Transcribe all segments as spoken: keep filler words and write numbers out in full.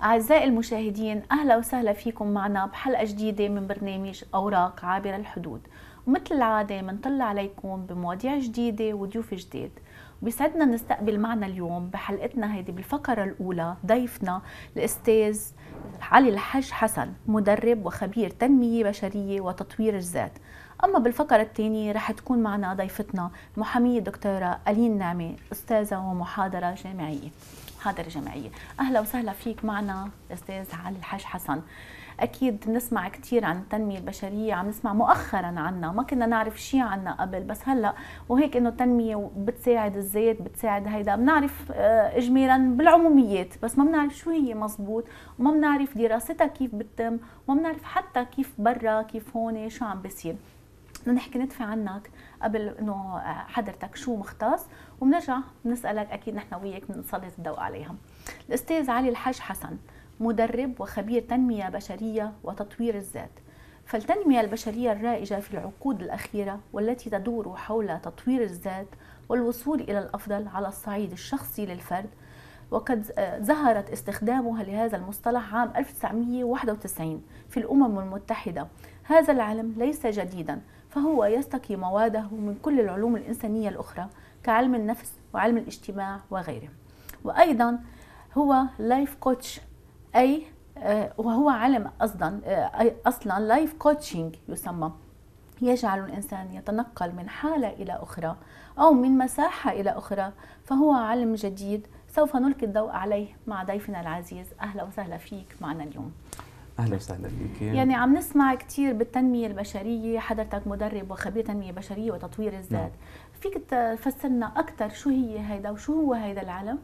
أعزائي المشاهدين، أهلا وسهلا فيكم معنا بحلقة جديدة من برنامج أوراق عابرة الحدود. ومثل العادة منطلع عليكم بمواضيع جديدة وضيوف جديد. وبيسعدنا نستقبل معنا اليوم بحلقتنا هيدي بالفقرة الأولى ضيفنا الأستاذ علي الحج حسن، مدرب وخبير تنمية بشرية وتطوير الذات. أما بالفقرة الثانية رح تكون معنا ضيفتنا المحامية الدكتورة ألين نعمة، أستاذة ومحاضرة جامعية محاضرة جامعية. أهلا وسهلا فيك معنا أستاذ علي الحج حسن. أكيد بنسمع كثير عن التنمية البشرية، عم نسمع مؤخرا عنها، ما كنا نعرف شيء عنها قبل، بس هلا وهيك إنه التنمية بتساعد الذات، بتساعد هيدا، بنعرف إجمالا بالعموميات، بس ما بنعرف شو هي مزبوط، وما بنعرف دراستها كيف بتتم، وما بنعرف حتى كيف برا كيف هون شو عم بيصير. بدنا نحكي ندفع عنك قبل انه حضرتك شو مختص، وبنرجع بنسالك اكيد نحن وياك بنسلط الضوء عليها. الاستاذ علي الحج حسن مدرب وخبير تنميه بشريه وتطوير الذات. فالتنميه البشريه الرائجه في العقود الاخيره والتي تدور حول تطوير الذات والوصول الى الافضل على الصعيد الشخصي للفرد، وقد ظهرت استخدامها لهذا المصطلح عام ألف وتسعمئة وواحد وتسعين في الأمم المتحدة. هذا العلم ليس جديدا، فهو يستقي مواده من كل العلوم الإنسانية الأخرى كعلم النفس وعلم الاجتماع وغيره. وأيضا هو لايف كوتش، أي وهو علم أصلا أصلا لايف كوتشنج يسمى، يجعل الإنسان يتنقل من حالة إلى أخرى أو من مساحة إلى أخرى. فهو علم جديد سوف نلقي الضوء عليه مع ضيفنا العزيز. أهلا وسهلا فيك معنا اليوم. أهلا وسهلا فيك. يعني عم نسمع كثير بالتنمية البشرية، حضرتك مدرب وخبير تنمية بشرية وتطوير الذات. نعم. فيك تفسرنا أكثر شو هي هيدا وشو هو هيدا العلم؟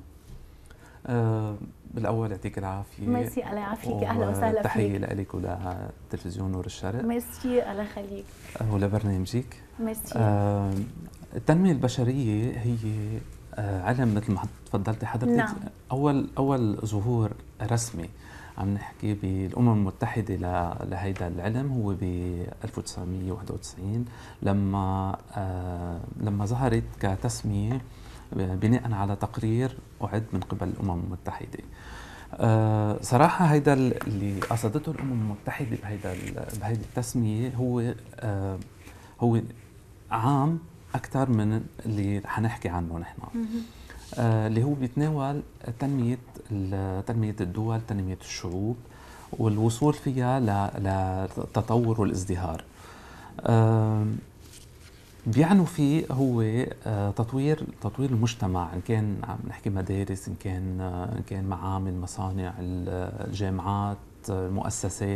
أه بالأول يعطيك العافية. ميرسي، الله يعافيك. أهلا وسهلا فيك. تحية لك ولتلفزيون نور الشرق. ميرسي، الله يخليك. ولبرنامجك. ميرسي. أه التنمية البشرية هي أه علم مثل ما تفضلتي حضرتك. نعم. أول أول ظهور رسمي عم نحكي بالأمم المتحدة لهيدا العلم هو ب ألف وتسعمئة وواحد وتسعين، لما آه لما ظهرت كتسمية بناء على تقرير أعد من قبل الأمم المتحدة. آه صراحة هيدا اللي قصدته الأمم المتحدة بهيدا بهيدي التسمية هو آه هو عام أكثر من اللي حنحكي عنه نحن. آه اللي هو بيتناول تنمية تنمية الدول، تنمية الشعوب، والوصول فيها للتطور والازدهار. آه بيعنوا فيه هو آه تطوير تطوير المجتمع، ان كان عم نحكي مدارس، ان كان آه ان كان معامل، مصانع، الجامعات، المؤسسات،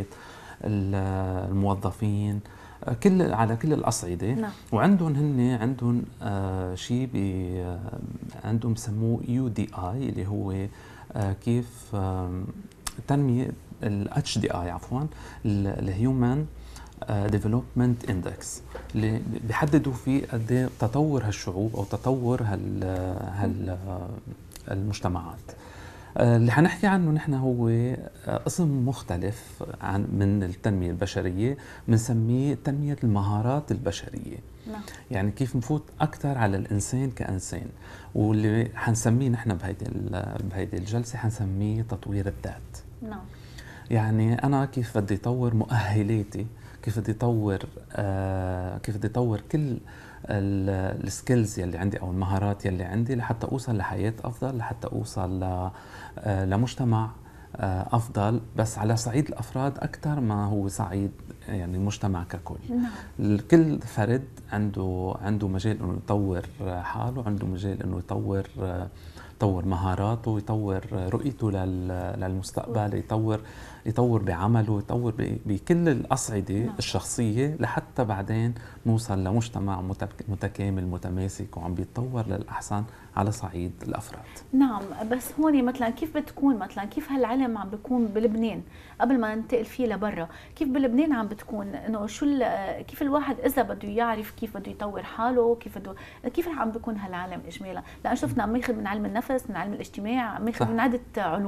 الموظفين، كل على كل الأصعدة. نعم. وعندهم هن عندهم آه شيء آه عندهم بسموه يو دي آي، اللي هو آه كيف آه تنمية ال إتش دي آي عفوا الهيومن ديفلوبمنت اندكس، اللي بيحددوا فيه قد ايه تطور هالشعوب او تطور هال هال المجتمعات. اللي حنحكي عنه نحن هو قسم مختلف عن من التنمية البشرية، بنسميه تنمية المهارات البشرية. نعم. يعني كيف نفوت أكثر على الإنسان كإنسان، واللي حنسميه نحن بهيدي بهيدي الجلسة حنسميه تطوير الذات. نعم. يعني أنا كيف بدي أطور مؤهلاتي، كيف بدي أطور آه كيف بدي أطور كل السكيلز يلي عندي او المهارات يلي عندي لحتى اوصل لحياة افضل، لحتى اوصل ل لمجتمع افضل، بس على صعيد الافراد اكثر ما هو صعيد يعني المجتمع ككل. نعم. كل فرد عنده عنده مجال انه يطور حاله، عنده مجال انه يطور يطور مهاراته، يطور رؤيته للمستقبل، يطور يطور بعمله، يطور بكل الأصعدة نعم. الشخصية، لحتى بعدين نوصل لمجتمع متكامل متماسك وعم بيتطور للأحسن على صعيد الأفراد. نعم. بس هون مثلا كيف بتكون مثلا كيف هالعلم عم بيكون بلبنان قبل ما ننتقل فيه لبرا؟ كيف بلبنان عم بتكون انه شو كيف الواحد اذا بده يعرف كيف بده يطور حاله، كيف بده كيف عم بيكون هالعلم اجمالا؟ لان شفنا عم ياخذ من علم النفس، من علم الاجتماع، عم ياخذ من عده علوم.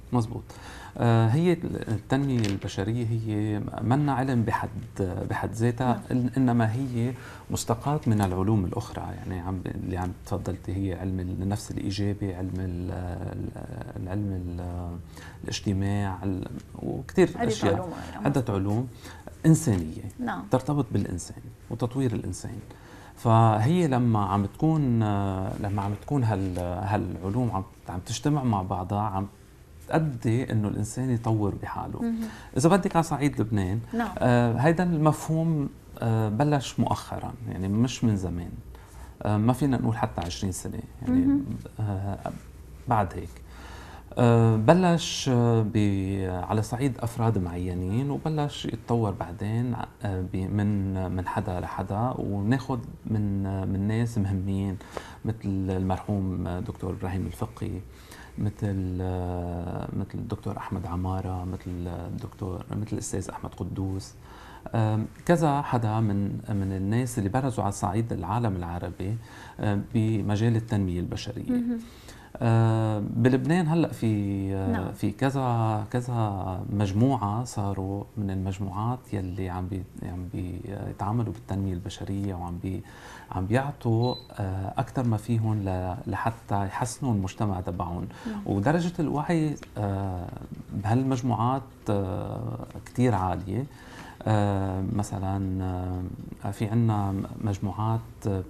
مزبوط. آه هي التنمية البشرية هي منا علم بحد بحد ذاتها، إنما هي مستقاة من العلوم الأخرى. يعني عم اللي عم تفضلتي هي علم النفس الإيجابي، علم ال العلم ال الاجتماع، وكثير أشياء، علوم عدة علوم إنسانية نعم. ترتبط بالإنسان وتطوير الإنسان. فهي لما عم تكون لما عم تكون هال هالعلوم عم عم تجتمع مع بعضها، عم تؤدي انه الانسان يطور بحاله. مم. اذا بدك على صعيد لبنان، نعم. آه هيدا المفهوم آه بلش مؤخرا، يعني مش من زمان. آه ما فينا نقول حتى عشرين سنة، يعني آه بعد هيك. آه بلش آه على صعيد افراد معينين، وبلش يتطور بعدين آه من من حدا لحدا، وناخذ من آه من ناس مهمين مثل المرحوم دكتور ابراهيم الفقي، مثل آه مثل الدكتور احمد عماره، مثل الدكتور مثل الاستاذ احمد قدوس، آه كذا حدا من من الناس اللي برزوا على صعيد العالم العربي آه بمجال التنميه البشريه. آه بلبنان هلا في آه نعم. في كذا كذا مجموعه صاروا من المجموعات يلي عم بي عم بيتعاملوا بالتنميه البشريه، وعم بي عم بيعطوا آه اكثر ما فيهم لحتى يحسنوا المجتمع تبعهم. نعم. ودرجه الوعي آه بهالمجموعات آه كثير عاليه. آه مثلا آه في عندنا مجموعات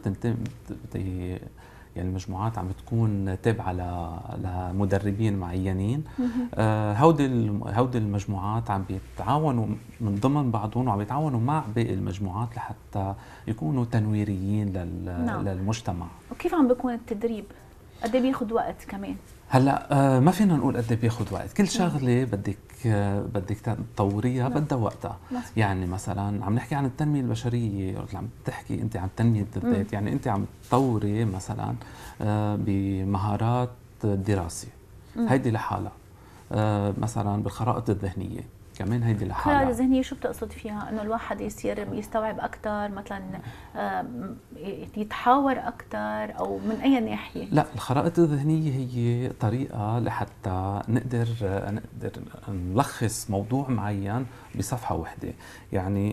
بتنتمي، يعني المجموعات عم بتكون تابعه لمدربين معينين. آه هودي هودي المجموعات عم بيتعاونوا من ضمن بعضهم، وعم بيتعاونوا مع باقي المجموعات لحتى يكونوا تنويريين لل نعم. للمجتمع. وكيف عم بيكون التدريب؟ قد ايه بياخذ وقت كمان؟ هلا آه ما فينا نقول قد ايه بياخذ وقت، كل شغله بدك آه بدك تطوريها بدها وقتها. يعني مثلا عم نحكي عن التنميه البشريه، عم تحكي انت عن تنميه الذات، يعني انت عم تطوري مثلا آه بمهارات الدراسه، هيدي لحالها. آه مثلا بالخرائط الذهنيه كمان، هيدي لحالها. الخرائط الذهنيه شو بتقصد فيها؟ انه الواحد يصير يستوعب اكثر، مثلا يتحاور اكثر، او من اي ناحيه؟ لا، الخرائط الذهنيه هي طريقه لحتى نقدر نقدر نلخص موضوع معين بصفحه واحده. يعني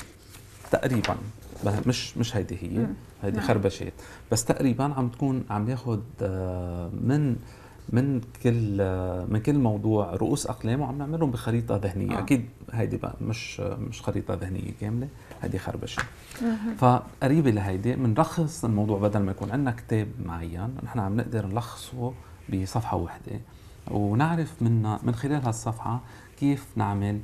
تقريبا مش مش هيدي هي، هيدي خربشات، بس تقريبا عم تكون عم ياخذ من من كل من كل موضوع رؤوس اقلام، وعم نعملهم بخريطه ذهنيه. آه. اكيد هيدي بقى مش مش خريطه ذهنيه كامله، هيدي خربشه. فقريبه لهيدي بنلخص الموضوع، بدل ما يكون عندنا كتاب معين نحن عم نقدر نلخصه بصفحه واحده، ونعرف من من خلال هالصفحه كيف نعمل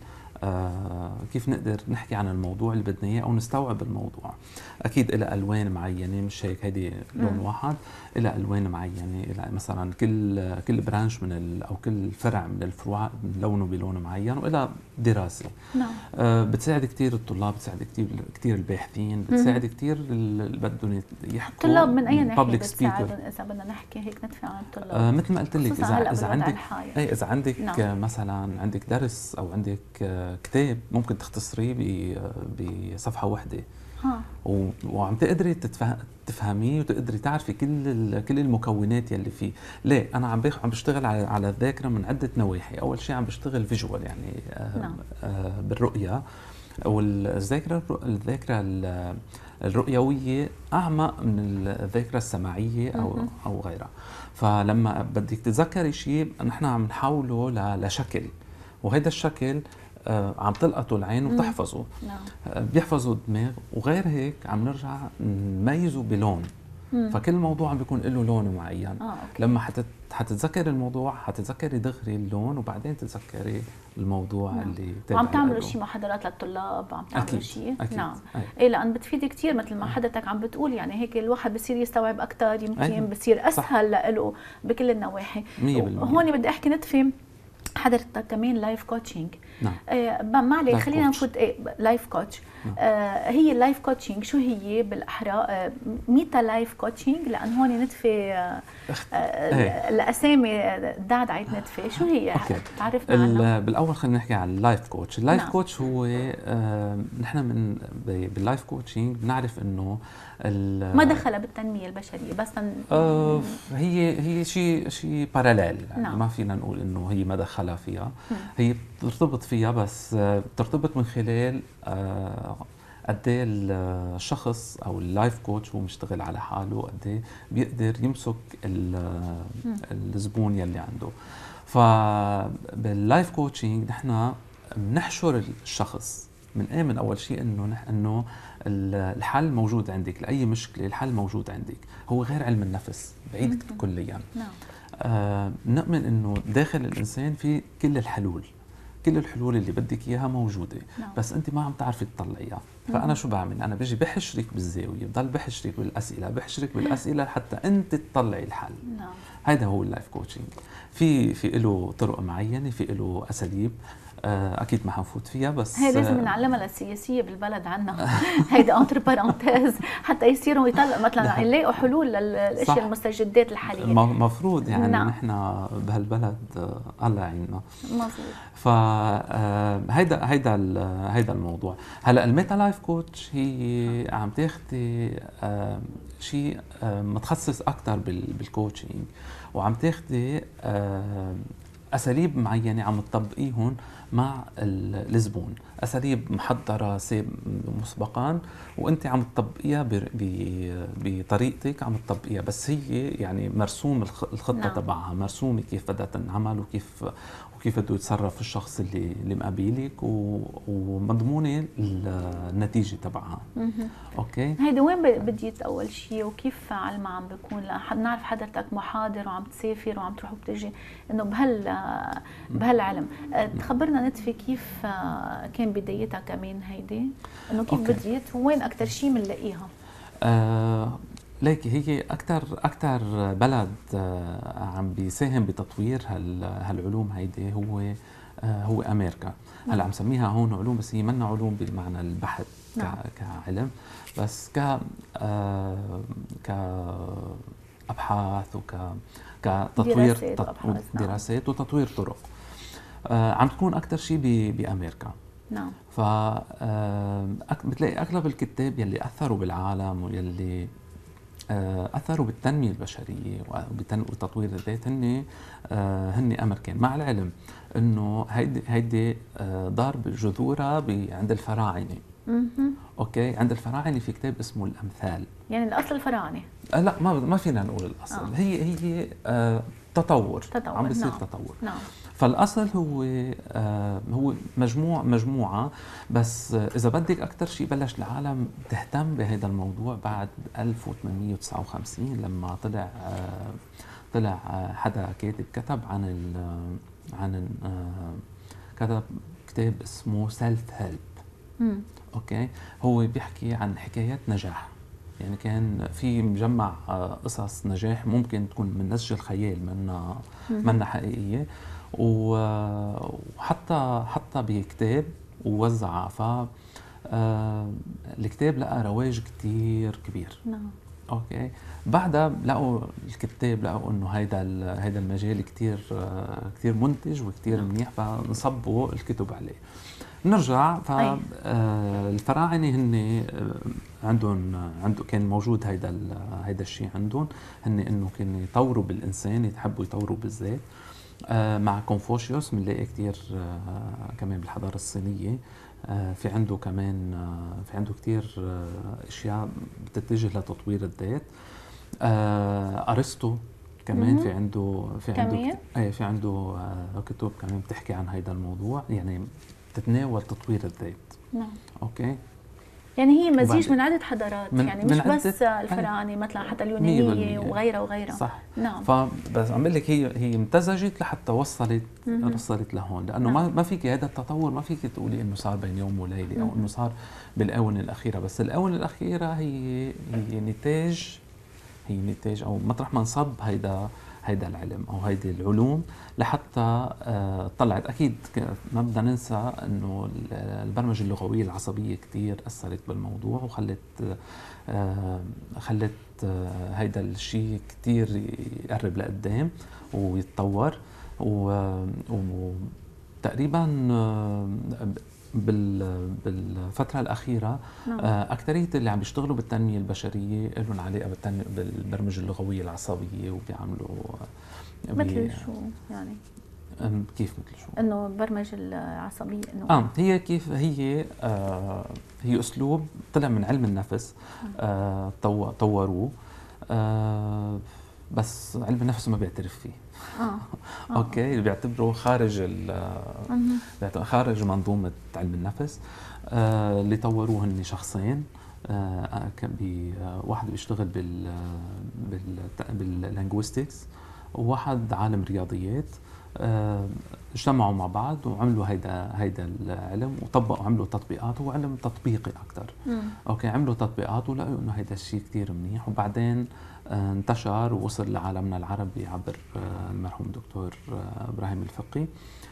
آه كيف نقدر نحكي عن الموضوع اللي بدنا اياه، او نستوعب الموضوع. اكيد إلى الوان معينه، مش هيك هيدي لون م. واحد، إلى الوان معينه، إلى مثلا كل كل برانش من ال او كل فرع من الفروع لونه بلون معين، والى دراسه. نعم. آه بتساعد كثير الطلاب، بتساعد كثير كثير الباحثين، بتساعد كثير اللي بدهم يحكوا. الطلاب من اي ناحيه بتساعدهم؟ اذا بدنا نحكي هيك ندفع عن الطلاب. آه مثل ما قلت لك، اذا اذا عندك اي اذا عندك نعم. مثلا عندك درس او عندك آه كتاب، ممكن تختصريه بصفحه واحده. ها. وعم تقدري تفهميه، وتقدري تعرفي كل كل المكونات يلي فيه. ليه انا عم عم بشتغل على على الذاكره من عده نواحي. اول شيء عم بشتغل فيجوال، يعني آه نعم. آه بالرؤيه، والذاكره الذاكره الرؤيويه اعمق من الذاكره السمعيه او م- او غيرها. فلما بدك تتذكري شيء، نحن عم نحوله لشكل، وهذا الشكل آه عم تلقطه العين وبتحفظه. نعم. آه بيحفظه الدماغ، وغير هيك عم نرجع نميزه بلون. مم. فكل موضوع عم بيكون له لون معين. آه، لما حتت حتتذكري الموضوع، حتتذكري دغري اللون، وبعدين تتذكري الموضوع. نعم. اللي وعم تعملوا شيء محاضرات للطلاب؟ عم تعملوا شيء؟ نعم. ايه، لان بتفيد كثير مثل ما حضرتك عم بتقول، يعني هيك الواحد بصير يستوعب اكثر، يمكن أيوة. بصير اسهل له بكل النواحي. مية بالمية. هون بدي احكي نتفهم، حضرتك كمان لايف كوتشنج، نعم. آه ما عليك خلينا نفوت ايه لايف كوتش. نعم. آه هي اللايف كوتشنج شو هي بالاحرى؟ آه ميتا لايف كوتشنج لان هون نتفه آه آه الاسامي داد عيت نتفه، شو هي؟ تعرفنا عنها. بالاول خلينا نحكي عن اللايف كوتش. اللايف نعم. كوتش هو آه نحن من باللايف كوتشنج بنعرف انه ما دخل بالتنميه البشريه بس آه هي هي شيء شيء باراليل يعني نعم. ما فينا نقول انه هي ما دخلها فيها. م. هي بترتبط فيها بس بترتبط من خلال آه قد ايه الشخص او اللايف كوتش هو مشتغل على حاله، قد ايه بيقدر يمسك الزبون يلي عنده. فباللايف كوتشنج نحن بنحشر الشخص من ايه من اول شيء انه نحن انه الحل موجود عندك لاي مشكله، الحل موجود عندك، هو غير علم النفس بعيد كليا. نعم. آه نؤمن انه داخل الانسان في كل الحلول، كل الحلول اللي بدك اياها موجوده. نعم. بس انت ما عم تعرفي تطلعيها. فانا شو بعمل؟ انا بيجي بحشرك بالزاويه، بضل بحشرك بالاسئله بحشرك بالاسئله حتى انت تطلعي الحل. نعم. هذا هو اللايف كوتشنج. في في له طرق معينه، في له اساليب اكيد ما حنفوت فيها، بس هي لازم نعلمها للسياسيه بالبلد عنا. هيدا انتر بارونتيز حتى يصيروا يطلعوا مثلا يلاقوا حلول للاشياء المستجدات الحاليه. المفروض يعني نعم. نحن بهالبلد الله يعيننا. مظبوط. فهيدا هيدا هيدا الموضوع. هلا الميتا لايف كوتش هي عم تاخذي شيء متخصص اكثر بالكوتشنج، وعم تاخذي اساليب معينه عم تطبقيهم مع الزبون، اساليب محضره مسبقا وانت عم تطبقيها بطريقتك، عم تطبقيها بس هي يعني مرسوم الخطه نعم. تبعها مرسومه كيف بدها تنعمل وكيف وكيف بده يتصرف الشخص اللي اللي مقابلك ومضمونه النتيجه تبعها. اوكي. هيدا وين بديت اول شيء وكيف علما عم بيكون؟ نعرف حضرتك محاضر وعم تسافر وعم تروح وبتجي انه بهال بهالعلم، تخبرنا نتفه كيف كان بدايتها كمان هيدي، انه كيف أوكي. بديت وين اكثر شيء بنلاقيها؟ آه ليكي هي اكثر اكثر بلد عم بيساهم بتطوير هالعلوم هيدي هو هو امريكا. هلا عم سميها هون علوم بس هي منا علوم بالمعنى البحت نعم. كعلم، بس ك كابحاث وك كتطوير دراسات, تط... دراسات وتطوير طرق. عم تكون اكثر شيء بامريكا. نعم. ف بتلاقي اغلب الكتاب يلي اثروا بالعالم ويلي اثروا بالتنميه البشريه وتطوير الذات هن هن امريكان، مع العلم انه هيدي هيدي ضارب جذورها عند الفراعنه. اوكي. عند الفراعنه في كتاب اسمه الامثال. يعني الاصل الفراعنه؟ لا ما ما فينا نقول الاصل. آه. هي هي آه تطور. تطور عم بيصير نعم. تطور. نعم. فالاصل هو آه هو مجموع مجموعه، بس آه اذا بدك اكثر شيء بلش العالم تهتم بهذا الموضوع بعد ألف وثمانمئة وتسعة وخمسين لما طلع آه طلع آه حدا كاتب كتب عن ال عن آه كتب كتاب اسمه سيلف هيلب. اوكي. هو بيحكي عن حكايات نجاح، يعني كان في مجمع قصص نجاح ممكن تكون من نسج الخيال منا منا حقيقيه، وحتى حتى بكتاب ووزعها. ف الكتاب لقى رواج كثير كبير. نعم. اوكي. بعدها لقوا الكتاب لقوا انه هيدا هيدا المجال كثير كثير منتج وكثير منيح، فنصبوا الكتب عليه. نرجع. فالفراعنه هن عندهم عنده كان موجود هيدا هيدا الشيء عندهم، هن انه كانوا يطوروا بالانسان، يحبوا يطوروا بالذات. مع كونفوشيوس بنلاقي كثير كمان بالحضاره الصينيه في عنده كمان في عنده كثير اشياء بتتجه لتطوير الذات. ارسطو كمان في عنده في عنده اي في عنده كتب كمان بتحكي عن هيدا الموضوع، يعني تتناول تطوير الذات. نعم. اوكي. يعني هي مزيج من عدة حضارات، من يعني مش من بس الفراعنه، مثلا حتى اليونانيه وغيرها وغيرها. صح. نعم. فبس عم بقول لك هي هي امتزجت لحتى وصلت مم. وصلت لهون، لانه نعم. ما ما فيك هذا التطور ما فيك تقولي انه صار بين يوم وليله او انه صار بالاونه الاخيره، بس الاونه الاخيره هي هي نتاج هي نتاج او مطرح ما انصب هيدا هيدا العلم او هيدي العلوم لحتى آه طلعت. اكيد ما بدنا ننسى انه البرمجه اللغويه العصبيه كثير اثرت بالموضوع وخلت آه خلت آه هيدا الشيء كثير يقرب لقدام ويتطور. وتقريبا بالفترة الأخيرة نعم. أكثرية اللي عم بيشتغلوا بالتنمية البشرية لهم علاقة بالبرمجة اللغوية العصبية وبيعملوا مثل شو يعني؟ كيف مثل شو؟ إنه البرمجة العصبية إنه آه هي كيف هي آه هي أسلوب طلع من علم النفس آه طوروه آه بس علم النفس ما بيعترف فيه. آه. آه. اوكي بيعتبره خارج ال خارج منظومه علم النفس. آه اللي طوروه هن شخصين، آه كان واحد بيشتغل بال بال باللينغويستكس وواحد عالم رياضيات. آه اجتمعوا مع بعض وعملوا هيدا هيدا العلم وطبقوا عملوا تطبيقات. هو علم تطبيقي اكثر. اوكي عملوا تطبيقات ولقوا انه هيدا الشيء كثير منيح، وبعدين آه انتشر ووصل لعالمنا العربي عبر آه المرحوم دكتور آه ابراهيم الفقي،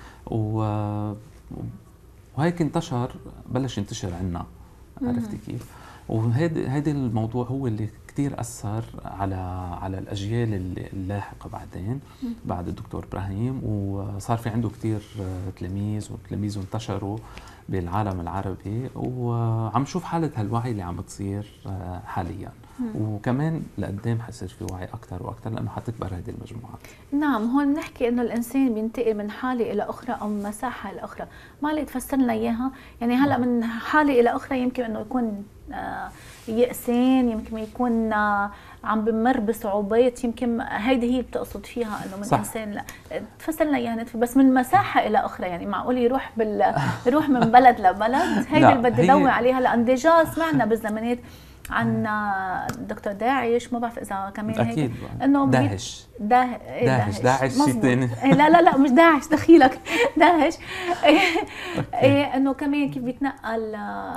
وهيك انتشر بلش ينتشر عنا. عرفتي كيف؟ وهيدي هيدي الموضوع هو اللي كثير اثر على على الاجيال اللاحقه بعدين بعد الدكتور ابراهيم، وصار في عنده كثير تلاميذ وتلاميذه انتشروا بالعالم العربي، وعم شوف حاله هالوعي اللي عم تصير حاليا. وكمان لقدام حيصير في وعي اكثر واكثر لانه حتكبر هذه المجموعات. نعم، هون بنحكي انه الانسان بينتقل من حاله الى اخرى او من مساحه الى اخرى، ما لي تفسر لنا اياها؟ يعني هلا من حاله الى اخرى يمكن انه يكون آه يأسان، يمكن يكون آه عم بمر بصعوبات، يمكن هيدي هي اللي بتقصد فيها انه من صح. انسان لا تفسر لنا اياها بس من مساحه الى اخرى، يعني معقول يروح بال يروح من بلد لبلد؟ هيدي اللي بدي ضوي عليها لان ديجا سمعنا بالزمانات عن دكتور داعش، ما بعرف اذا كمان هيك اكيد انه داعش داعش داعش داعش شيء ثاني. لا لا لا مش داعش، دخيلك داعش. ايه انه كمان كيف بيتنقل.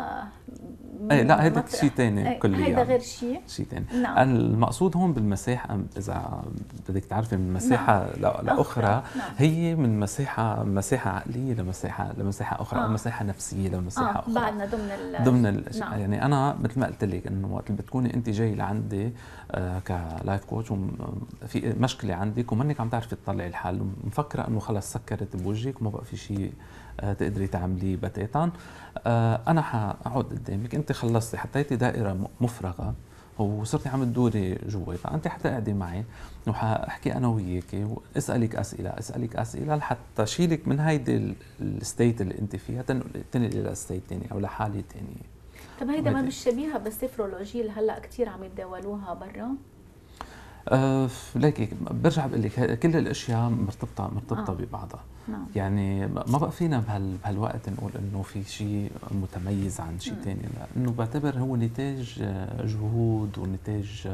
ايه لا هيدا شيء ثاني كليا، هيدا غير شيء شيء ثاني. نعم. المقصود هون بالمساحه اذا بدك تعرفي من مساحه نعم. لاخرى نعم. هي من مساحه مساحه عقليه لمساحه لمساحه اخرى آه. او مساحه نفسيه لمساحه آه. اخرى بعدنا ضمن ال ضمن الاشياء. نعم. يعني انا مثل ما قلت لك انه وقت اللي بتكوني انت جاي لعندي آه كلايف كوتش وفي مشكله عندك ومنك عم تعرفي تطلعي الحل ومفكره انه خلص سكرت بوجهك وما بقى في شيء آه تقدري تعمليه بتاتا، آه انا حاقعد قدامك، انت خلصتي حطيتي دائره مفرغه وصرتي عم تدوري جواتها، انت حتقعدي معي وحاحكي انا وياكي واسالك اسئله اسالك اسئله لحتى شيلك من هيدي الستيت اللي انت فيها تنقلي الى ستيت ثاني او لحاله ثانيه. طب هيدا ما مش شبيهه بالسفرولوجيا اللي هلا كثير عم يتداولوها برا؟ أه ليكي برجع بقول لك كل الاشياء مرتبطه مرتبطه آه. ببعضها. نعم. يعني ما بقى فينا بهال بهالوقت نقول انه في شيء متميز عن شيء ثاني، لانه بعتبر هو نتاج جهود ونتاج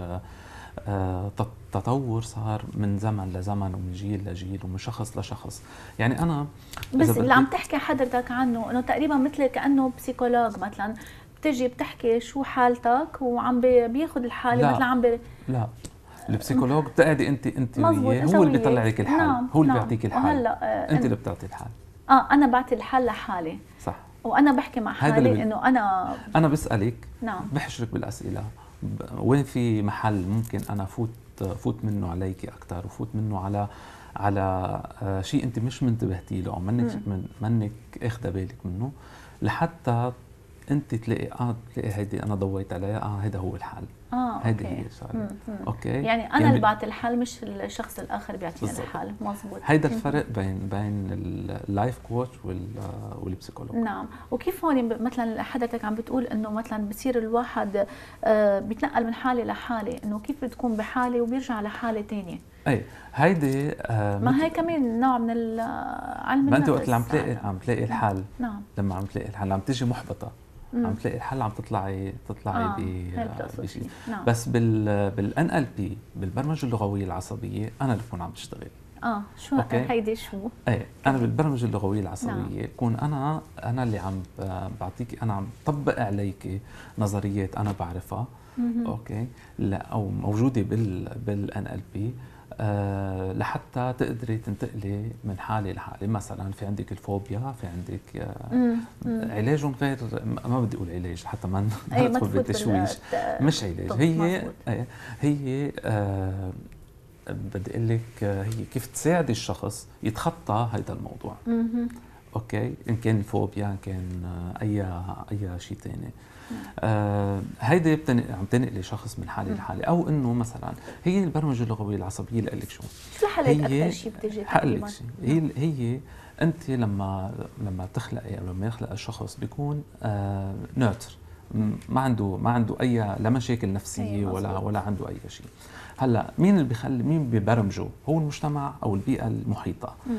تطور صار من زمن لزمن ومن جيل لجيل ومن شخص لشخص. يعني انا بس اللي عم تحكي حضرتك عنه انه تقريبا مثل كانه بسيكولوج مثلا بتجي بتحكي شو حالتك وعم بياخذ الحاله مثلا عم بي... لا البسيكولوج بتقعدي انت انت وياه هو اللي بيطلع لك الحل. نعم. هو اللي نعم. بيعطيك الحل. هلا آه انت اللي بتعطي الحل. اه انا بعطي الحل لحالي صح، وانا بحكي مع حالي بي... انه انا انا بسالك نعم بحشرك بالاسئله وين في محل ممكن انا فوت فوت منه عليكي اكثر وفوت منه على على آه شيء انت مش منتبهتي له او منك من منك اخذه بالك منه لحتى انت تلاقي اه تلاقي هيدي انا ضويت عليها اه هيدا هو الحل. اه هيدي هي الشغله. اوكي يعني انا يعني اللي بعطي الحل مش الشخص الاخر بيعطيني الحل. مزبوط. هيدا الفرق بين بين اللايف كوتش والبسيكولوج. نعم. وكيف هون مثلا حضرتك عم بتقول انه مثلا بصير الواحد آه بيتنقل من حاله لحاله، انه كيف بتكون بحاله وبيرجع لحاله ثانيه؟ اي هيدي آه ما هي كمان نوع من علم النفس. ما انت وقت اللي عم تلاقي عم تلاقي الحل نعم لما عم تلاقي الحل عم تيجي محبطه مم. عم تلاقي الحل عم تطلعي تطلعي آه. بشيء. نعم. بس بال بالان ال بي بالبرمجه اللغويه العصبيه انا اللي بكون عم بشتغل. اه شو هيدي شو؟ ايه انا بالبرمجه اللغويه العصبيه بكون نعم. انا انا اللي عم بعطيكي، انا عم طبق عليكي نظريات انا بعرفها. مم. اوكي لا او موجوده بال بالان ال بي أه لحتى تقدري تنتقلي من حاله لحاله. مثلا في عندك الفوبيا، في عندك أه علاجهم غير، ما بدي اقول علاج حتى ما ندخل بالتشويش، مش علاج، هي مزبوط. هي أه بدي اقول لك هي كيف تساعد الشخص يتخطى هذا الموضوع. اوكي، ان كان الفوبيا، ان كان اي اي شيء ثاني. آه هيدي عم تنقلي شخص من حاله لحاله. او انه مثلا هي البرمجه اللغويه العصبيه اللي لك شو شو لحالك اكثر شيء بتجي تقريبا؟ هي هي انت لما لما تخلقي او لما يخلق الشخص بيكون آه نوتر، ما عنده ما عنده اي لا مشاكل نفسيه ولا ولا عنده اي شيء. هلا مين اللي بيخلي مين ببرمجه؟ هو المجتمع او البيئه المحيطه. مم.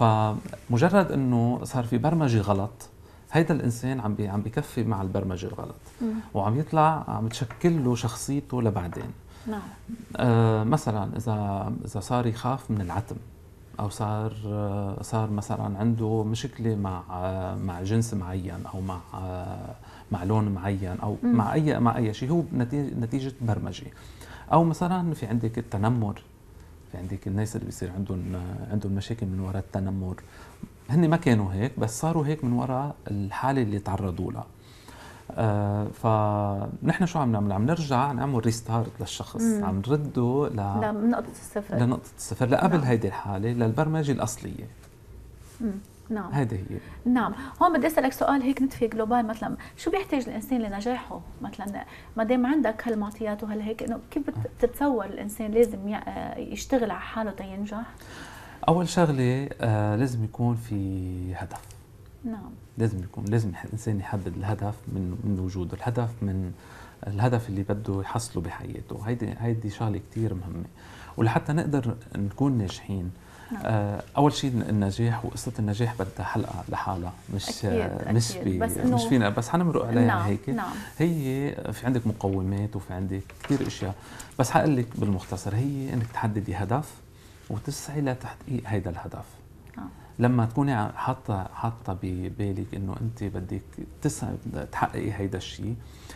فمجرد انه صار في برمجه غلط، هيدا الانسان عم بي عم بكفي مع البرمجه الغلط. مم. وعم يطلع عم تشكل له شخصيته لبعدين. نعم. آه مثلا اذا اذا صار يخاف من العتم، او صار آه صار مثلا عنده مشكله مع آه مع جنس معين، او مع آه مع لون معين، او مم. مع اي مع اي شيء، هو نتيجه نتيجه برمجه. او مثلا في عندك التنمر، في عندك الناس اللي بيصير عندهم عندهم مشاكل من وراء التنمر، هن ما كانوا هيك بس صاروا هيك من وراء الحاله اللي تعرضوا لها. آه فنحن شو عم نعمل؟ عم نرجع نعمل ريستارت للشخص، مم. عم نرده ل لنقطه الصفر، لنقطه الصفر، لقبل نعم. هيدي الحاله، للبرمجه الاصليه. مم. نعم، هذه هي. نعم. هون بدي اسالك سؤال هيك ندفي جلوبال، مثلا شو بيحتاج الانسان لنجاحه؟ مثلا ما دام عندك هالمعطيات وهالهيك، انه كيف بتتصور الانسان لازم يشتغل على حاله تينجح؟ اول شغله آه لازم يكون في هدف. نعم، لازم يكون لازم الانسان يحدد الهدف من من وجوده، الهدف من الهدف اللي بده يحصله بحياته. هيدي هيدي شغله كثير مهمه، ولحتى نقدر نكون ناجحين. نعم. آه اول شيء النجاح، وقصه النجاح بدها حلقه لحالها، مش أكيد مش أكيد. بس مش فينا بس حنمرق عليها. نعم. هيك نعم. هي في عندك مقومات وفي عندك كثير اشياء، بس حقول لك بالمختصر هي انك تحددي هدف وتسعي لتحقيق هذا الهدف. نعم. لما تكوني حاطه حاطه ببالك انه انت بدك تسعي تحققي هذا الشيء،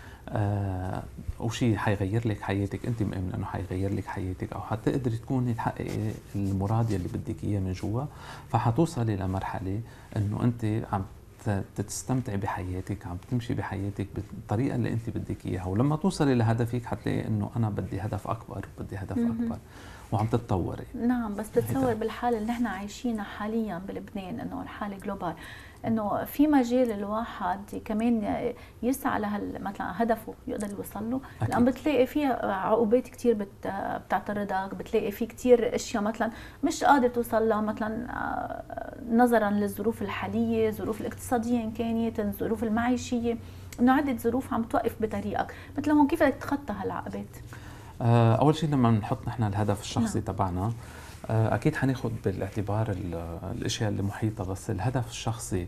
آه وشيء حيغير لك حياتك، انت مؤمن انه حيغير لك حياتك، او حتقدري تكوني تحققي المراد يلي بدك اياه من جوا، فحتوصلي لمرحله انه انت عم تستمتعي بحياتك، عم تمشي بحياتك بالطريقه اللي انت بدك اياها. ولما توصلي لهدفك حتلاقي انه انا بدي هدف اكبر، بدي هدف اكبر، وعم تتطوري. نعم، بس بتصور بالحاله اللي نحن عايشينها حاليا بلبنان، انه الحاله جلوبال، انه في مجال الواحد كمان يسعى لهال مثلا هدفه يقدر يوصل له، لان بتلاقي فيها عقوبات كثير بت بتعترضك، بتلاقي في كثير اشياء مثلا مش قادر توصل لها، مثلا نظرا للظروف الحاليه، الظروف الاقتصاديه ان كانت، الظروف المعيشيه، انه عده ظروف عم توقف بطريقك. مثل هون كيف بدك تتخطى هالعقبات؟ اول شيء لما نحط نحن الهدف الشخصي نعم. تبعنا، اكيد حناخذ بالاعتبار الاشياء اللي محيطه، بس الهدف الشخصي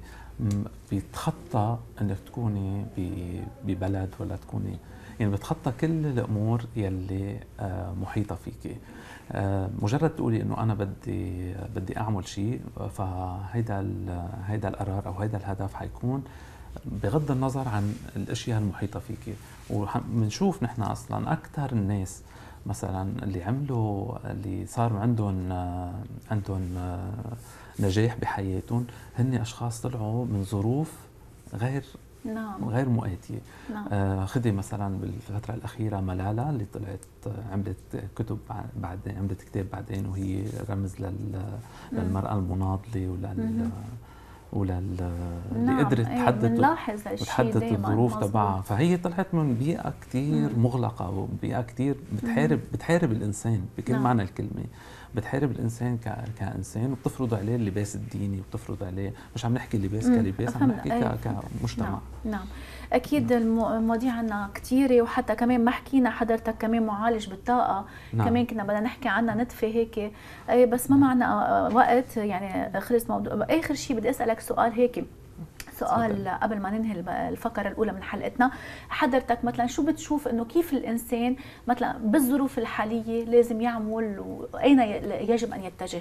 بيتخطى انك تكوني ببلد ولا تكوني، يعني بتخطى كل الامور يلي محيطه فيكي. مجرد تقولي انه انا بدي بدي اعمل شيء، فهيدا هيدا القرار او هيدا الهدف حيكون بغض النظر عن الاشياء المحيطه فيكي. وبنشوف نحن اصلا اكثر الناس مثلا اللي عملوا اللي صار عندهم عندهم نجاح بحياتهم، هن اشخاص طلعوا من ظروف غير نعم. غير مؤاتيه. نعم. آه خدي مثلا بالفتره الاخيره ملالا اللي طلعت عملت كتب بعدين، عملت كتاب بعدين، وهي رمز لل للمراه المناضله ولل ولل اللي نعم. قدرت تحدد وتحدد الظروف تبعها. فهي طلعت من بيئه كثير مغلقه، وبيئه كثير بتحارب بتحارب الانسان بكل نعم. معنى الكلمه، بتحارب الانسان ك... كانسان، وبتفرض عليه اللباس الديني، وبتفرض عليه، مش عم نحكي لباس كلباس، عم نحكي ك... كمجتمع. نعم. نعم اكيد. نعم. المواضيع عنا كثيره، وحتى كمان ما حكينا حضرتك كمان معالج بالطاقه. نعم. كمان كنا بدنا نحكي عنها ندفه هيك، بس ما معنا وقت، يعني خلص موضوع. اخر شيء بدي اسالك سؤال هيك، سؤال قبل ما ننهي الفقره الاولى من حلقتنا. حضرتك مثلا شو بتشوف انه كيف الانسان مثلا بالظروف الحاليه لازم يعمل، واين يجب ان يتجه؟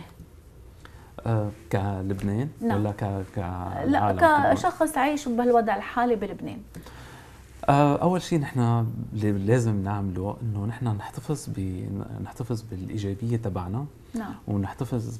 أه كلبنان نعم. ولا ك ك لا كشخص عايش بهالوضع الحالي بلبنان؟ اول شيء نحن اللي لازم نعمله انه نحن نحتفظ ب نحتفظ بالايجابيه تبعنا. نعم. ونحتفظ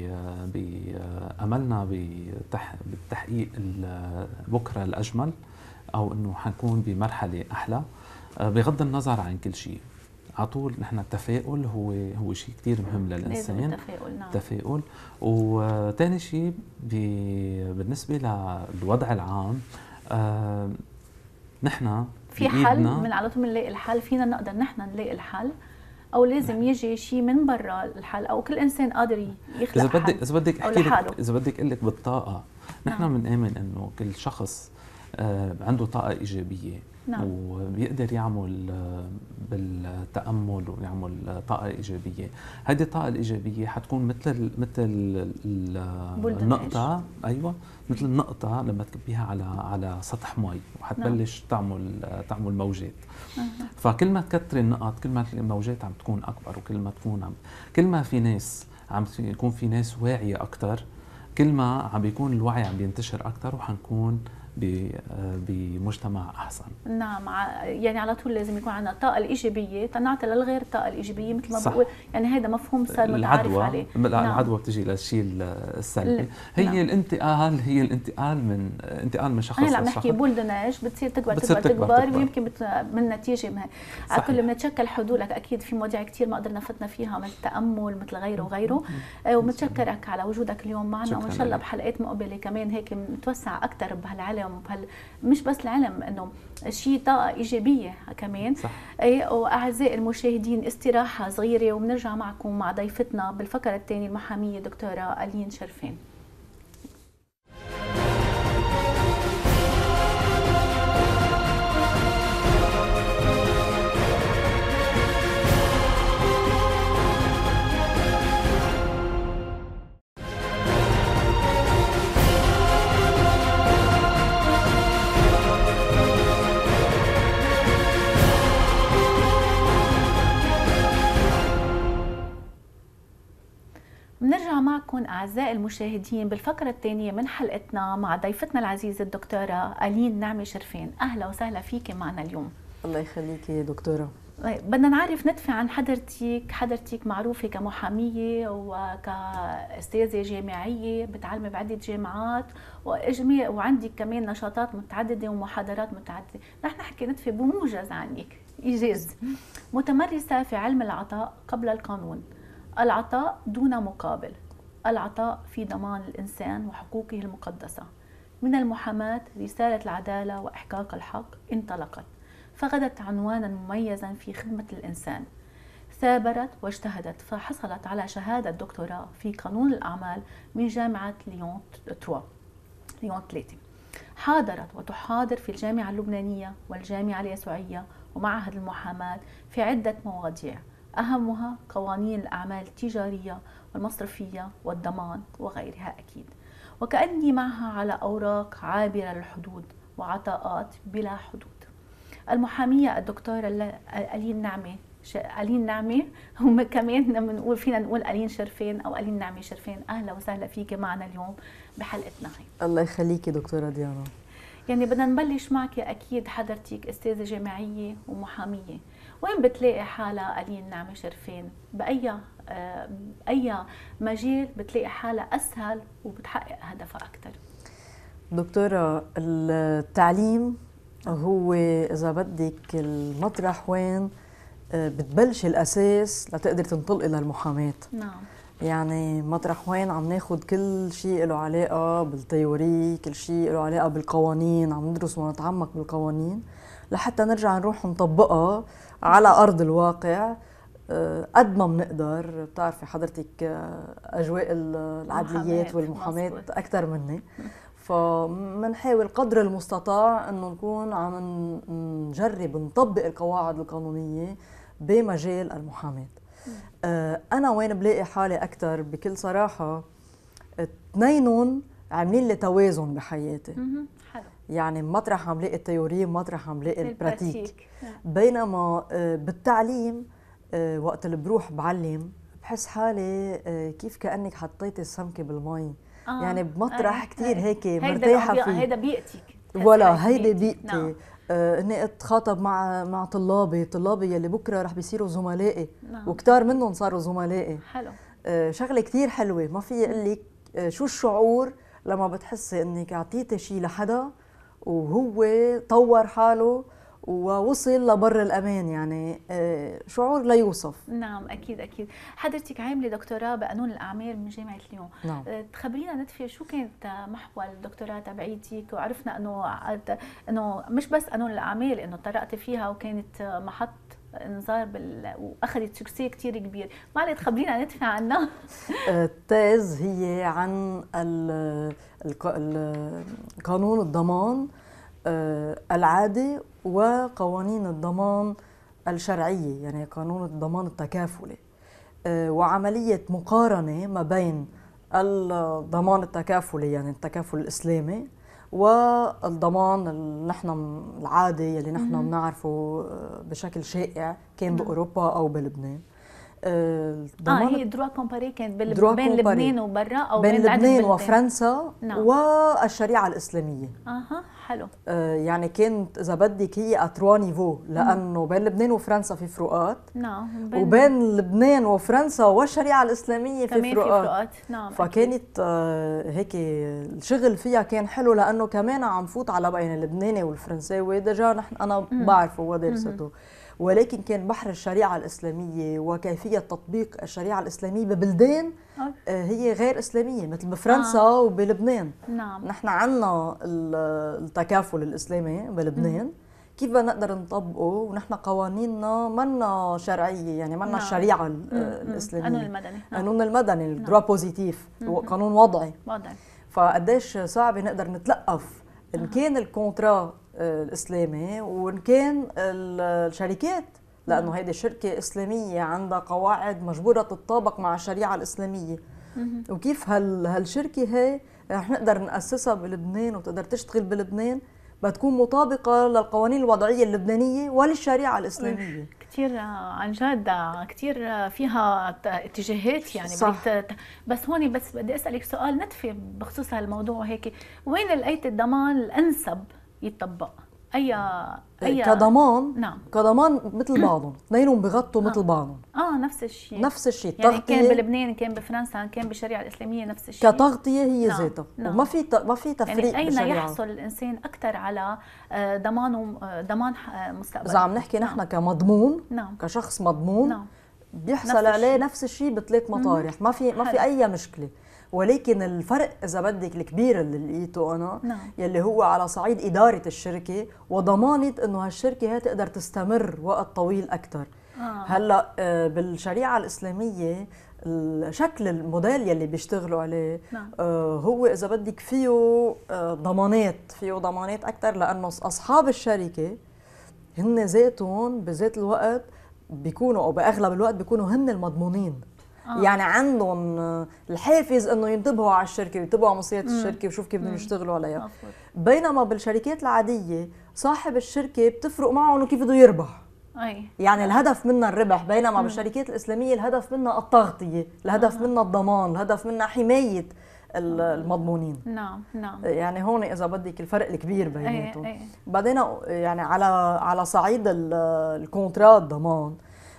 باملنا بالتحقيق بكره الاجمل، او انه حنكون بمرحله احلى بغض النظر عن كل شيء. على طول نحن التفاؤل هو هو شيء كثير مهم للانسان. لازم التفاؤل. نعم. التفاؤل. وثاني شيء بالنسبه للوضع العام، آه نحن في حل من على طول بنلاقي الحل، فينا نقدر نحن نلاقي الحل، او لازم يجي شيء من برا الحل، او كل انسان قادر يخلق اذا بدك اذا بدك احكي لك اذا بدك اقول لك بالطاقه، نحن بنآمن انه كل شخص آه عنده طاقه ايجابيه. نعم. وبيقدر يعمل بالتامل ويعمل طاقه ايجابيه. هذه الطاقه الايجابيه حتكون مثل مثل النقطه. ايوه، مثل النقطه لما تكبيها على على سطح مي وحتبلش. نعم. تعمل تعمل موجات. أه. فكل ما تكتري النقط كل ما الموجات عم تكون اكبر، وكل ما تكون عم كل ما في ناس عم يكون في ناس واعيه اكثر، كل ما عم بيكون الوعي عم بينتشر اكثر، وحنكون بمجتمع احسن. نعم. يعني على طول لازم يكون عندنا الطاقه الايجابيه تنعطي للغير الطاقه الايجابيه، مثل ما بقول يعني هذا مفهوم صار متعارف عليه. نعم. العدوى بتجي للشيء السلبي. هي نعم. الانتقال هي الانتقال من انتقال من شخص لشخص. هلا عم نحكي بولدناج بتصير تكبر تكبر تكبر, تكبر ويمكن بت... من نتيجه ما على كل ما تشكل حدودك. اكيد في مواضيع كثير ما قدرنا فتنا فيها مثل التامل مثل غيره وغيره. ومتشكرك على وجودك اليوم معنا، وان شاء الله بحلقات مقبله كمان هيك نتوسع اكثر بهالعلم وبهال مش بس العلم، انه شيء طاقه ايجابيه كمان. صح. اي. واعزائي المشاهدين استراحه صغيره وبنرجع معكم مع ضيفتنا بالفقره الثانيه المحاميه دكتوره ألين شرفين. بنرجع معكم أعزائي المشاهدين بالفقرة الثانية من حلقتنا مع ضيفتنا العزيزة الدكتورة ألين نعمة شرفين. أهلا وسهلا فيك معنا اليوم. الله يخليك يا دكتورة. بدنا نعرف ندفع عن حضرتك. حضرتك معروفة كمحامية وكأستاذة جامعية بتعلمي بعدة جامعات، وإجماع وعندك كمان نشاطات متعددة ومحاضرات متعددة. رح نحكي ندفع بموجز عنك إيجاز. متمرسة في علم العطاء قبل القانون، العطاء دون مقابل، العطاء في ضمان الإنسان وحقوقه المقدسة. من المحاماة رسالة العدالة وإحقاق الحق انطلقت، فغدت عنوانا مميزا في خدمة الإنسان. ثابرت واجتهدت فحصلت على شهادة دكتوراه في قانون الأعمال من جامعة ليون ثلاثة ليون ثلاثة. حاضرت وتحاضر في الجامعة اللبنانية والجامعة اليسوعية ومعهد المحاماة في عدة مواضيع، أهمها قوانين الأعمال التجارية والمصرفية والضمان وغيرها أكيد. وكأني معها على أوراق عابرة للحدود وعطاءات بلا حدود. المحامية الدكتورة ألين نعمة ألين نعمة هم كمان بنقول فينا نقول ألين شرفين أو ألين نعمة شرفين. أهلا وسهلا فيك معنا اليوم بحلقتنا هي. الله يخليكي دكتورة ديانا. يعني بدنا نبلش معك. أكيد حضرتك أستاذة جامعية ومحامية، وين بتلاقي حالة ألين نعمة شرفين؟ بأي آه أي مجال بتلاقي حالة أسهل وبتحقق هدفها أكثر؟ دكتورة، التعليم هو إذا بدك المطرح وين بتبلش الأساس لتقدر تنطلقي للمحاماة. نعم. يعني مطرح وين عم ناخد كل شيء له علاقة بالتيوري، كل شيء له علاقة بالقوانين، عم ندرس ونتعمق بالقوانين لحتى نرجع نروح نطبقها على أرض الواقع قد ما بنقدر. بتعرفي حضرتك أجواء العدليات والمحاماة أكثر مني، فمنحاول قدر المستطاع انه نكون عم نجرب نطبق القواعد القانونيه بمجال المحاماه. آه انا وين بلاقي حالي اكثر بكل صراحه، اثنينهم عاملين لي توازن بحياتي. حلو. يعني مطرح عم لاقي التيوري ومطرح عم لاقي البراتيك. بينما آه بالتعليم آه وقت اللي بروح بعلم بحس حالي آه كيف كانك حطيتي السمكه بالمي. آه. يعني بمطرح آه. كتير هيك مرتاحه فيه. هيدا بيئتك ولا هيدا بيئتي. نعم. آه اني اتخاطب مع مع طلابي طلابي يلي بكره رح بيصيروا زملائي. نعم. وكتار منهم صاروا زملائي. حلو. آه شغله كثير حلوه، ما في اقول لك آه شو الشعور لما بتحسي انك اعطيتي شيء لحدا وهو طور حاله ووصل لبر الامان، يعني شعور لا يوصف. نعم اكيد اكيد. حضرتك عامله دكتوراه بقانون الاعمال من جامعه ليون. نعم. تخبرينا ندفه شو كانت محور الدكتوراه تبعيتك، وعرفنا انه انه مش بس قانون الاعمال انه طرقتي فيها وكانت محط انذار بال... واخذت سكسي كثير كبير، ما عليه تخبرينا ندفع عنها. التيز هي عن ال... ال... قانون الضمان العادي وقوانين الضمان الشرعية، يعني قانون الضمان التكافلي، وعملية مقارنة ما بين الضمان التكافلي يعني التكافل الإسلامي والضمان اللي نحن العادي اللي نحن بنعرفه بشكل شائع كان بأوروبا أو بلبنان. اه هي دروا كومباري كانت بين لبنان وبرا او بين, بين لبنان وفرنسا. نعم. والشريعه الاسلاميه. اها حلو. آه يعني كانت اذا بدك هي اتروا نيفو، لانه بين لبنان وفرنسا في فروقات. نعم. وبين لبنان وفرنسا والشريعه الاسلاميه في كمان فروقات. في فروقات. نعم. فكانت آه هيك الشغل فيها كان حلو، لانه كمان عم فوت على بين اللبناني والفرنساوي ديجا نحن انا بعرفه ودرسته، ولكن كان بحر الشريعة الإسلامية وكيفية تطبيق الشريعة الإسلامية ببلدان هي غير إسلامية مثل بفرنسا آه. وبلبنان. نعم. نحن عنا التكافل الإسلامي بلبنان، مم. كيف نقدر نطبقه ونحن قوانيننا منا شرعية، يعني منا نعم. الشريعة الإسلامية، قانون المدني. قانون المدني الدروا بوزيتيف، قانون وضعي. وضعي. فقديش صعب نقدر نتلقف إن كان الكونترا الإسلامي وإن كان الشركات، لأنه هيدي شركة إسلامية عندها قواعد مجبورة تتطابق مع الشريعة الإسلامية. وكيف هال هالشركة هي رح نقدر نأسسها بلبنان وتقدر تشتغل بلبنان بتكون مطابقة للقوانين الوضعية اللبنانية وللشريعة الإسلامية. كثير عن جد كثير فيها اتجاهات يعني. صح. بس هون بس بدي أسألك سؤال ندفي بخصوص هالموضوع هيك، وين الآية الضمان الأنسب يتطبق؟ اي اي كضمان. نعم. كضمان مثل بعضهم، اثنينهم بغطوا مثل بعضهم. اه نفس الشيء. نفس الشيء. يعني كان بلبنان كان بفرنسا كان بالشريعه الاسلاميه نفس الشيء. كتغطيه هي نعم. ذاتها. نعم. وما في ما في تفريق. يعني اين بشريعة. يحصل الانسان اكثر على ضمان ضمان مستقبل؟ اذا عم نحكي نحن نعم. كمضمون. نعم. كشخص مضمون. نعم. بيحصل نفس عليه الشيء. نفس الشيء بثلاث مطارح. ما في ما في اي مشكله، ولكن الفرق اذا بدك الكبير اللي لقيته انا نعم. يلي هو على صعيد اداره الشركه وضمانه انه هالشركه هي تقدر تستمر وقت طويل اكثر. آه. هلا بالشريعه الاسلاميه الشكل الموديل يلي بيشتغلوا عليه. نعم. هو اذا بدك فيه ضمانات فيه ضمانات اكثر، لانه اصحاب الشركه هن ذاتهم بذات الوقت بيكونوا او باغلب الوقت بيكونوا هن المضمونين. آه. يعني عندهم الحافز انه ينتبهوا على الشركه وينتبهوا على مصيرة الشركه وشوف كيف بدهم يشتغلوا عليها. أفضل. بينما بالشركات العاديه صاحب الشركه بتفرق معه انه كيف بده يربح. أي. يعني الهدف منها الربح، بينما بالشركات الاسلاميه الهدف منها التغطيه، الهدف آه. منها الضمان، الهدف منها حمايه المضمونين. نعم نعم. يعني هون اذا بدك الفرق الكبير بيناتهم. أي. أي. بعدين يعني على على صعيد الكونترا الضمان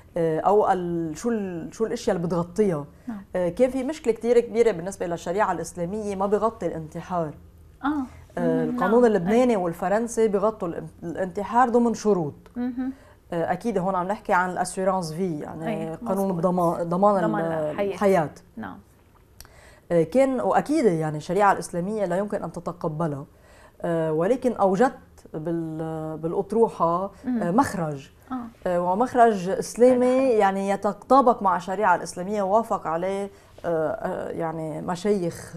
او شو شو الاشياء اللي بتغطيها. نعم. كان في مشكله كثير كبيره بالنسبه للشريعه الاسلاميه، ما بغطي الانتحار. اه القانون نعم. اللبناني والفرنسي بغطوا الانتحار ضمن شروط. مم. اكيد هون عم نحكي عن الاسيورانس في، يعني أي. قانون الضمان ضمان الحياه. الحياة. نعم. كان واكيد يعني الشريعه الاسلاميه لا يمكن ان تتقبلها، ولكن اوجدت بالاطروحه مخرج. آه. ومخرج اسلامي يعني يتطابق مع الشريعه الاسلاميه، ووافق عليه يعني مشايخ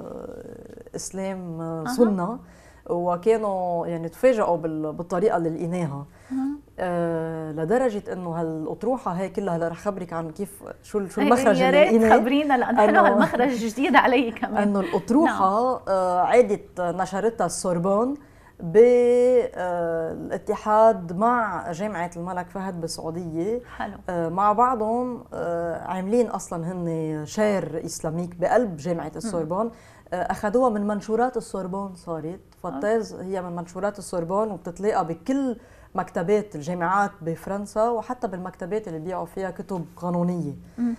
اسلام سنه، وكانوا يعني تفاجئوا بالطريقه اللي لقيناها. آه لدرجه انه هالاطروحه هي كلها هلا رح خبرك عن كيف شو شو المخرج اللي لقيناه. يا ريت خبرينا لانه حلو هالمخرج جديد علي كمان. انه الاطروحه نعم. آه عادت نشرتها السوربون بالاتحاد مع جامعة الملك فهد بالسعودية. حلو. مع بعضهم عاملين أصلا هن شير إسلاميك بقلب جامعة السوربون، اخذوها من منشورات السوربون، صارت فالتيز هي من منشورات السوربون وبتتلاقى بكل مكتبات الجامعات بفرنسا وحتى بالمكتبات اللي بيبيعوا فيها كتب قانونيه.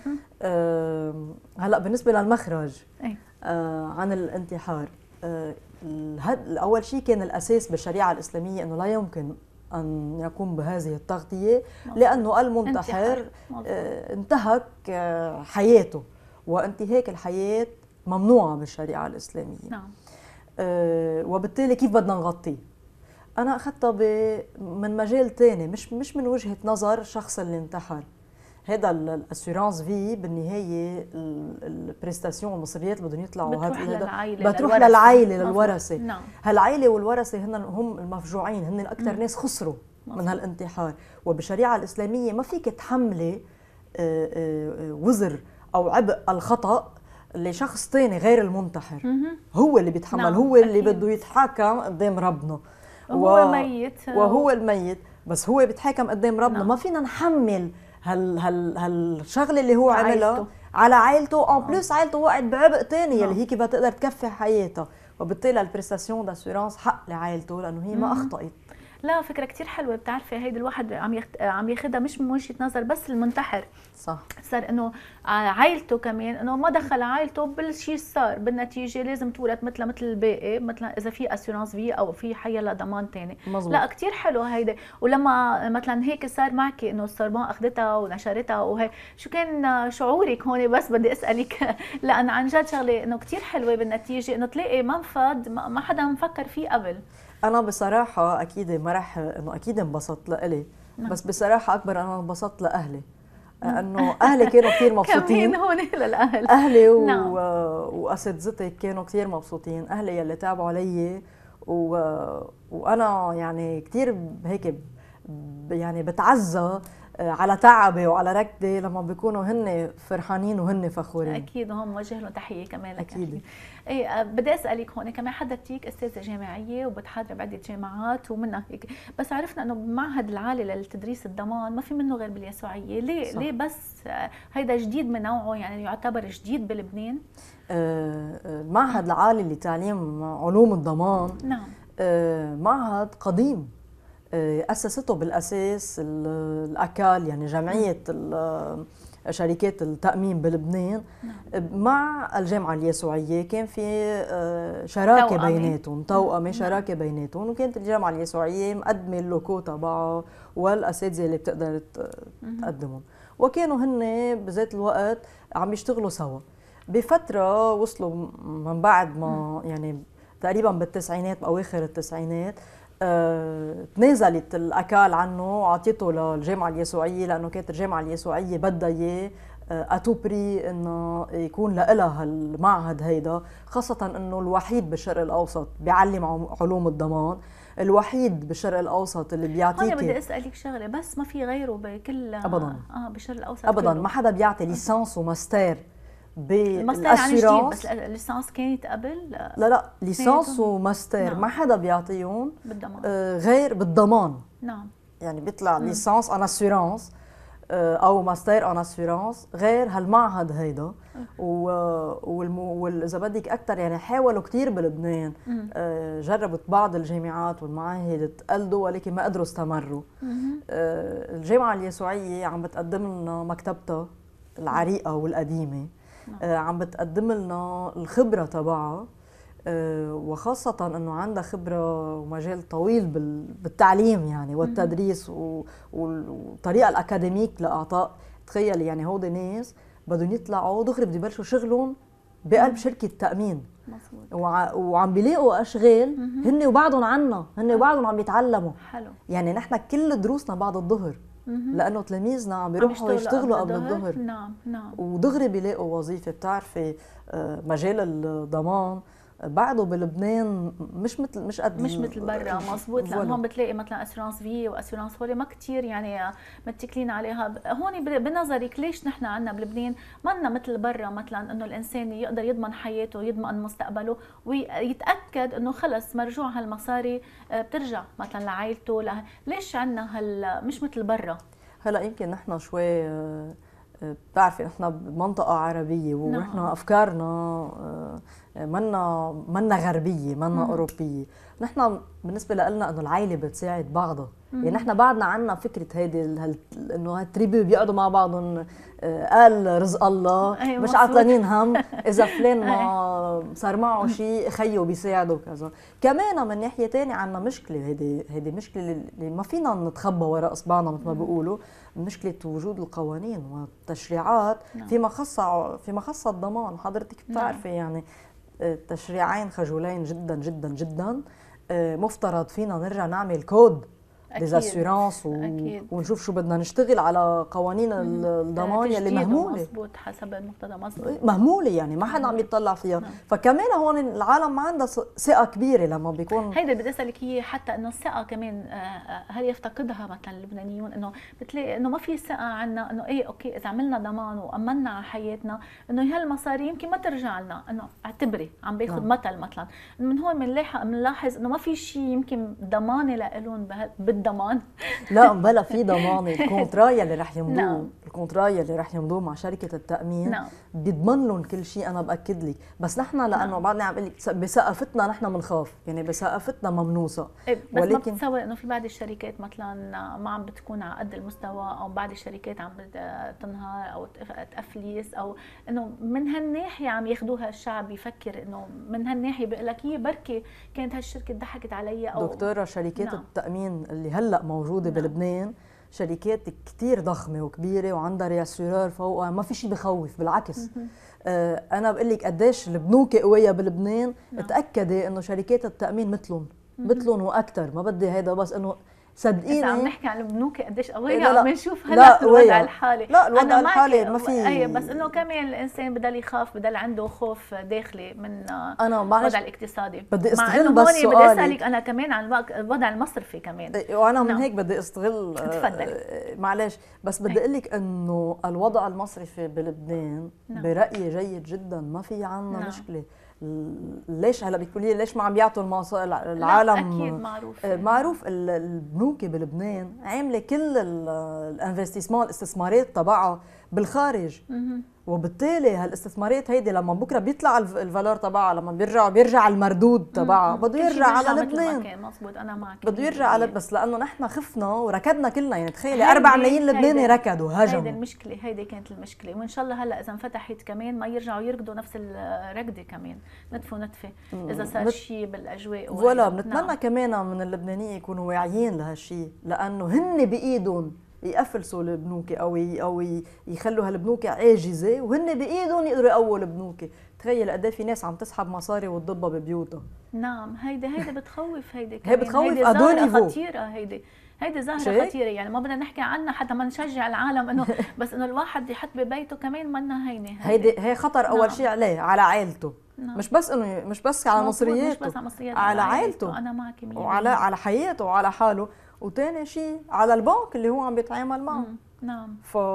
أه هلا بالنسبه للمخرج أه عن الانتحار، أه اول شيء كان الاساس بالشريعه الاسلاميه انه لا يمكن أن يقوم بهذه التغطية لأنه المنتحر أه انتهك أه حياته، وانتهاك الحياة ممنوعة بالشريعة الإسلامية. نعم. أه وبالتالي كيف بدنا نغطيه؟ أنا أخذتها من مجال تاني، مش مش من وجهة نظر الشخص اللي انتحر. هذا الاسيورانس في بالنهايه البريستاسيون المصريات اللي بدهم يطلعوا بتروح للعائله بتروح للعائله للورثه. نعم. هالعائله والورثه هن هم المفجوعين، هن اكثر ناس خسروا من هالانتحار، وبالشريعه الاسلاميه ما فيك تحملي وزر او عبء الخطا لشخص ثاني غير المنتحر. هو اللي بيتحمل. نعم. هو اللي بده يتحاكم قدام ربنا وهو و... ميت وهو الميت، بس هو بيتحاكم قدام ربنا. نعم. ما فينا نحمل هال هال هالشغله اللي هو عملها على عائلته، ان بلس عائلته وقعت بعبء ثاني يلي هي كيف تقدر تكفي حياتها، وبالتالي البريستاسيون داسيورانس حق لعائلته لانه هي ما اخطأت. لا فكره كثير حلوه. بتعرفي هيدي الواحد عم يخت... عم ياخذها مش من وجهه نظر بس المنتحر، صح، صار انه عائلته كمان، انه ما دخل عائلته بالشيء صار، بالنتيجه لازم تورث مثل مثل الباقي، مثلا اذا في اسيورانس في او في حيلا ضمان ثاني. لا كثير حلو هيدا. ولما مثلا هيك صار معك انه السوربون اخذتها ونشرتها وهي، شو كان شعورك هون؟ بس بدي اسالك لان عن جد شغله انه كثير حلوه بالنتيجه، انه تلاقي منفذ ما حدا مفكر فيه قبل. أنا بصراحة أكيد ما رح إنه أكيد انبسطت لإلي، بس بصراحة أكبر أنا انبسطت لأهلي، إنه أهلي كانوا كثير مبسوطين. كمان هون للأهل. أهلي و... نعم. وأساتذتي كانوا كثير مبسوطين، أهلي يلي تابعوا علي و... وأنا يعني كثير هيك ب... يعني بتعزى على تعبي وعلى ركضي لما بيكونوا هن فرحانين وهن فخورين. اكيد وهم وجه لهم تحيه كمان لك. اكيد. ايه بدي اسالك هون كمان، حضرتك استاذه جامعيه وبتحاضري بعده جامعات ومنها هيك، بس عرفنا انه بمعهد العالي للتدريس الضمان ما في منه غير باليسوعيه، ليه؟ صح. ليه بس هيدا جديد من نوعه، يعني يعتبر جديد بلبنان؟ المعهد العالي لتعليم علوم الضمان نعم آه معهد قديم، أسسته بالأساس الأكال، يعني جمعية شركات التأمين بلبنان مع الجامعة اليسوعية. كان في شراكة بيناتهم، توأمة شراكة بيناتهم، وكانت الجامعة اليسوعية مقدمة اللوكو تبعها والأساتذة اللي بتقدر تقدمهم، وكانوا هن بذات الوقت عم يشتغلوا سوا. بفترة وصلوا من بعد ما يعني تقريبا بالتسعينات أواخر التسعينات آه، تنازلت الأكال عنه وعطيته للجامعة اليسوعية، لأنه كانت الجامعة اليسوعية بدها إياه أتو بري إنه يكون لها المعهد هيدا، خاصة إنه الوحيد بالشرق الأوسط بيعلم علوم الضمان، الوحيد بالشرق الأوسط اللي بيعطيك. هون بدي أسألك شغلة، بس ما في غيره بكل أبداً آه بالشرق الأوسط أبداً كله. ما حدا بيعطي ليسانس وماستر بالاسيورانس. يعني بس الليسانس كانت قبل؟ لا لا ليسانس وماستر نعم. ما حدا بيعطيهم بالضمان آه غير بالضمان. نعم. يعني بيطلع ليسانس ان اسيورانس آه او ماستر ان اسيورانس غير هالمعهد هيدا. واذا بدك اكثر يعني حاولوا كثير بلبنان، آه جربت بعض الجامعات والمعاهد تقلدوا ولكن ما قدروا استمروا. آه الجامعه اليسوعيه عم بتقدم لنا مكتبتها العريقه والقديمه، آه عم بتقدم لنا الخبره تبعها، آه وخاصه انه عندها خبره ومجال طويل بالتعليم يعني والتدريس والطريقه الاكاديميك لاعطاء. تخيل يعني هودي ناس بدهم يطلعوا دغري بده يبلشوا شغلهم بقلب شركه تامين، وع... وعم بيلاقوا اشغال هن وبعضهم عنا، هن وبعضهم عم بيتعلموا. حلو. يعني نحن كل دروسنا بعد الظهر لانه تلاميذنا عم بيروحوا يشتغلوا قبل الظهر. نعم نعم. ودغري بيلاقوا وظيفه. بتعرفي مجال الضمان بعده بلبنان مش مثل مش قد مش مثل برا. مزبوط. لانه هون بتلاقي مثلا اسيورانس في واسيورانس هولي ما كثير يعني متكلين عليها. هون بنظرك ليش نحن عندنا بلبنان ما لنا مثل برا، مثلا انه الانسان يقدر يضمن حياته يضمن مستقبله ويتاكد انه خلص مرجوع هالمصاري بترجع مثلا لعائلته له. ليش عندنا هال مش مثل برا؟ هلا يمكن نحن شوي بتعرفي نحن بمنطقه عربيه ونحن افكارنا منا منا غربيه، منا اوروبيه. نحن بالنسبه لنا انه العائله بتساعد بعضها، يعني نحن بعدنا عنا فكره هيدي انه هالتريبي بيقعدوا مع بعضهم قال رزق الله، أيوة مش عطلانين هم اذا فلان ما صار معه شيء خيه بيساعده وكذا. كمان من ناحيه ثانيه عنا مشكله، هيدي هيدي مشكله اللي ما فينا نتخبى وراء اصبعنا مثل ما بيقولوا، مشكله وجود القوانين والتشريعات فيما خص فيما خص الضمان. حضرتك بتعرفي يعني التشريعين خجولين جدا جدا جدا. مفترض فينا نرجع نعمل كود ديزاسيورانس و... ونشوف شو بدنا نشتغل على قوانين الضمان يلي مهموله. مزبوط، حسب المقتضى مزبوط مهموله، يعني ما حدا عم يطلع فيها. نعم. فكمان هون العالم ما عندها ثقه كبيره لما بيكون هيدا بدي اسالك هي حتى انه الثقه كمان هل يفتقدها مثلا اللبنانيون؟ انه بتلاقي انه ما في ثقه عنا انه ايه اوكي اذا عملنا ضمان وامنا على حياتنا انه هالمصاري يمكن ما ترجع لنا. انه اعتبري عم باخذ نعم. مثل مثلا من هون بنلاحظ بنلاحظ انه ما في شيء يمكن ضمانه لهم بالضمان. لا بلا في ضمان. الكونترايا اللي رح يمضوه نعم. الكونترايا اللي رح يمضوه مع شركه التامين نعم. بيضمن لهم كل شيء. انا باكد لك، بس نحن لانه نعم. بعدني عم بقول لك بثقافتنا نحن بنخاف، يعني بثقافتنا ممنوسه. بس ولكن ما بتصور انه في بعض الشركات مثلا ما عم بتكون على قد المستوى، او بعض الشركات عم تنهار او تافليس، او انه من هالناحيه عم ياخذوها الشعب يفكر انه من هالناحيه بيقول لك هي بركي كانت هالشركه ضحكت علي. او دكتوره شركات نعم. التامين اللي هلا موجوده نعم. بلبنان شركات كتير ضخمه وكبيره وعندها رياسيورور فوقها، ما في شيء بخوف بالعكس. آه انا بقول لك قديش البنوك قويه بلبنان. نعم. تاكدي انه شركات التامين مثلهم مثلهم واكثر. ما بدي هيدا، بس انه صدقيني عم نحكي عن البنوك قديش قويه عم نشوف هلا الوضع الحالي. لا الوضع الحالي ما في اي، بس انه كمان الانسان بضل يخاف، بضل عنده خوف داخلي من الوضع الاقتصادي. بدي استغل بس سؤالي، بدي اسالك انا كمان عن الوضع المصرفي كمان. وانا من نعم. هيك بدي استغل تفضلي. معلش بس بدي اقول لك انه الوضع المصرفي بلبنان نعم. برايي جيد جدا، ما في عنا نعم. مشكله. ليش هلا بتقولي لي ليش ما عم يعطوا المصاري العالم؟ اكيد معروف معروف البنوك بلبنان عامله كل الانفستيسمون الاستثمارات تبعها بالخارج، وبالتالي هالاستثمارات هيدي لما بكره بيطلع الفالور تبعها، لما بيرجع بيرجع المردود تبعها بده يرجع على لبنان. مزبوط، انا معك، بده يرجع على بس لانه نحن خفنا وركضنا كلنا. يعني تخيلي أربعة ملايين لبناني ركضوا هجموا. هيدي المشكله، هيدي كانت المشكله. وان شاء الله هلا اذا انفتحت كمان ما يرجعوا يركضوا نفس الركضه كمان، نتفوا نتفه اذا صار نت... شيء بالاجواء. ولا بنتمنى نعم. كمان من اللبنانيين يكونوا واعيين لهالشيء، لانه هن بايدهم يقفلسوا البنوك او او يخلوا هالبنوك عاجزه، وهن بايدهم يقدروا يقووا البنوك. تخيل قد ايه في ناس عم تسحب مصاري وتضبها ببيوتها. نعم، هيدي هيدي بتخوف. هيدي كمان هي بتخوف. هيدي ظاهره خطيره. هيدي هيدي ظاهره خطيره، يعني ما بدنا نحكي عنها حتى ما نشجع العالم انه بس انه الواحد يحط ببيته كمان منا هينه. هيدي هي خطر اول نعم. شيء عليه، على عائلته. نعم. مش بس انه مش بس على مصرياته، مش بس على مصرياته، على عائلته. انا معك مية وعلى على حياته وعلى حاله. وثاني شيء على البنك اللي هو عم بيتعامل معه. نعم.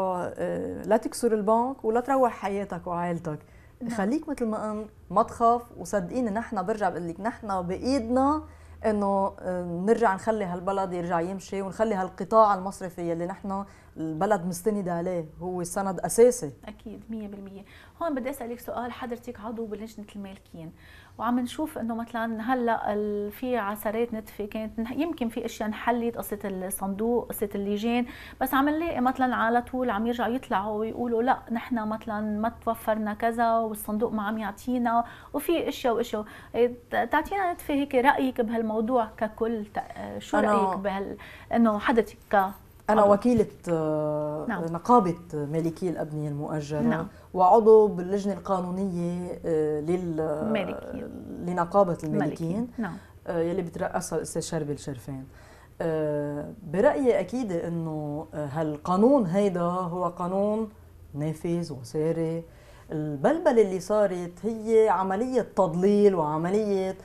فلا تكسر البنك ولا تروح حياتك وعائلتك. نعم. خليك مثل ما انت، ما تخاف. وصدقيني نحن برجع بقول لك نحن بايدنا انه نرجع نخلي هالبلد يرجع يمشي، ونخلي هالقطاع المصرفي اللي نحن البلد مستند عليه هو سند اساسي. اكيد مية بالمية. هون بدي اسالك سؤال، حضرتك عضو بلجنه المالكين، وعم نشوف انه مثلا هلا في عثرات نتفه كانت يمكن في اشياء انحلت، قصه الصندوق، قصه اللجان، بس عم نلاقي مثلا على طول عم يرجعوا يطلعوا ويقولوا لا نحن مثلا ما توفرنا كذا والصندوق ما عم يعطينا، وفي اشياء واشياء. تعطينا نتفه هيك رايك بهالموضوع ككل، شو رايك بهال انه حضرتك ك أنا وكيلة نعم. نقابة مالكي الأبنية المؤجرة نعم. وعضو باللجنة القانونية لل... لنقابة المالكين نعم. يلي بترأسها الأستاذ شربل شرفان. برأيي أكيد إنه هالقانون هيدا هو قانون نافذ وساري. البلبلة اللي صارت هي عملية تضليل وعملية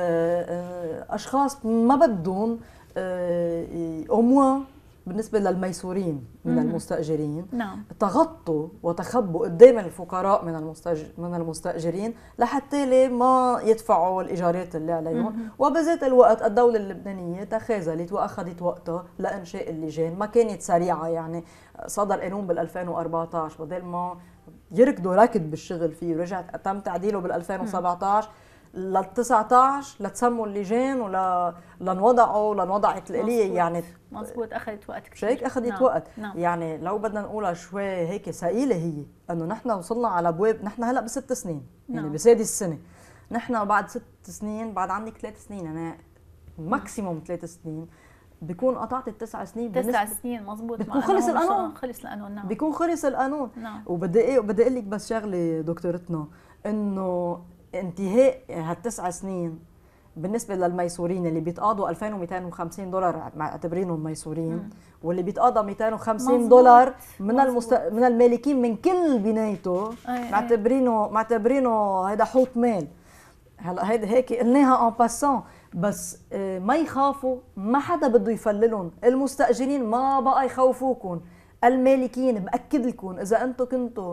أشخاص ما بدهم أموا بالنسبة للميسورين من مم. المستأجرين نعم. تغطوا وتخبوا قدام الفقراء من المستأجر من المستأجرين لحتى ما يدفعوا الإيجارات اللي عليهم. مم. وبذات الوقت الدولة اللبنانية تخاذلت وأخذت وقتها لإنشاء اللجان، ما كانت سريعة. يعني صدر قانون بال ألفين وأربعة عشر بدل ما يركضوا ركض بالشغل فيه، ورجع تم تعديله بال ألفين وسبعطعش لل تسعطعش لتسموا اللجان ولا لنوضعوا لنوضعت الآلية يعني. مزبوط، اخذت وقت كثير. شيك اخذت نعم. وقت. نعم. يعني لو بدنا نقولها شوي هيك ثقيله هي انه نحن وصلنا على ابواب، نحن هلا بست سنين يعني نعم. بسادس سنه، نحن بعد ست سنين، بعد عندك ثلاث سنين يعني ماكسيموم ثلاث سنين بيكون قطعت التسع سنين. تسع سنين مزبوط، بيكون خلص القانون. خلص القانون. نعم. بيكون خلص القانون. نعم. وبدي ايه بدي اقول لك بس شغله دكتورتنا، انه انتهاء هالتسع سنين بالنسبه للميسورين اللي بيتقاضوا ألفين ومئتين وخمسين دولار معتبرينهم ميسورين، مم. واللي بيتقاضى مئتين وخمسين دولار من المست... من المالكين من كل بنايته، معتبرينه معتبرينه هذا حوت مال. هلا هيدا هيك قلناها ان باسون، بس ما يخافوا، ما حدا بده يفللهم، المستاجرين ما بقى يخوفوكم، المالكين باكد لكم اذا انتم كنتوا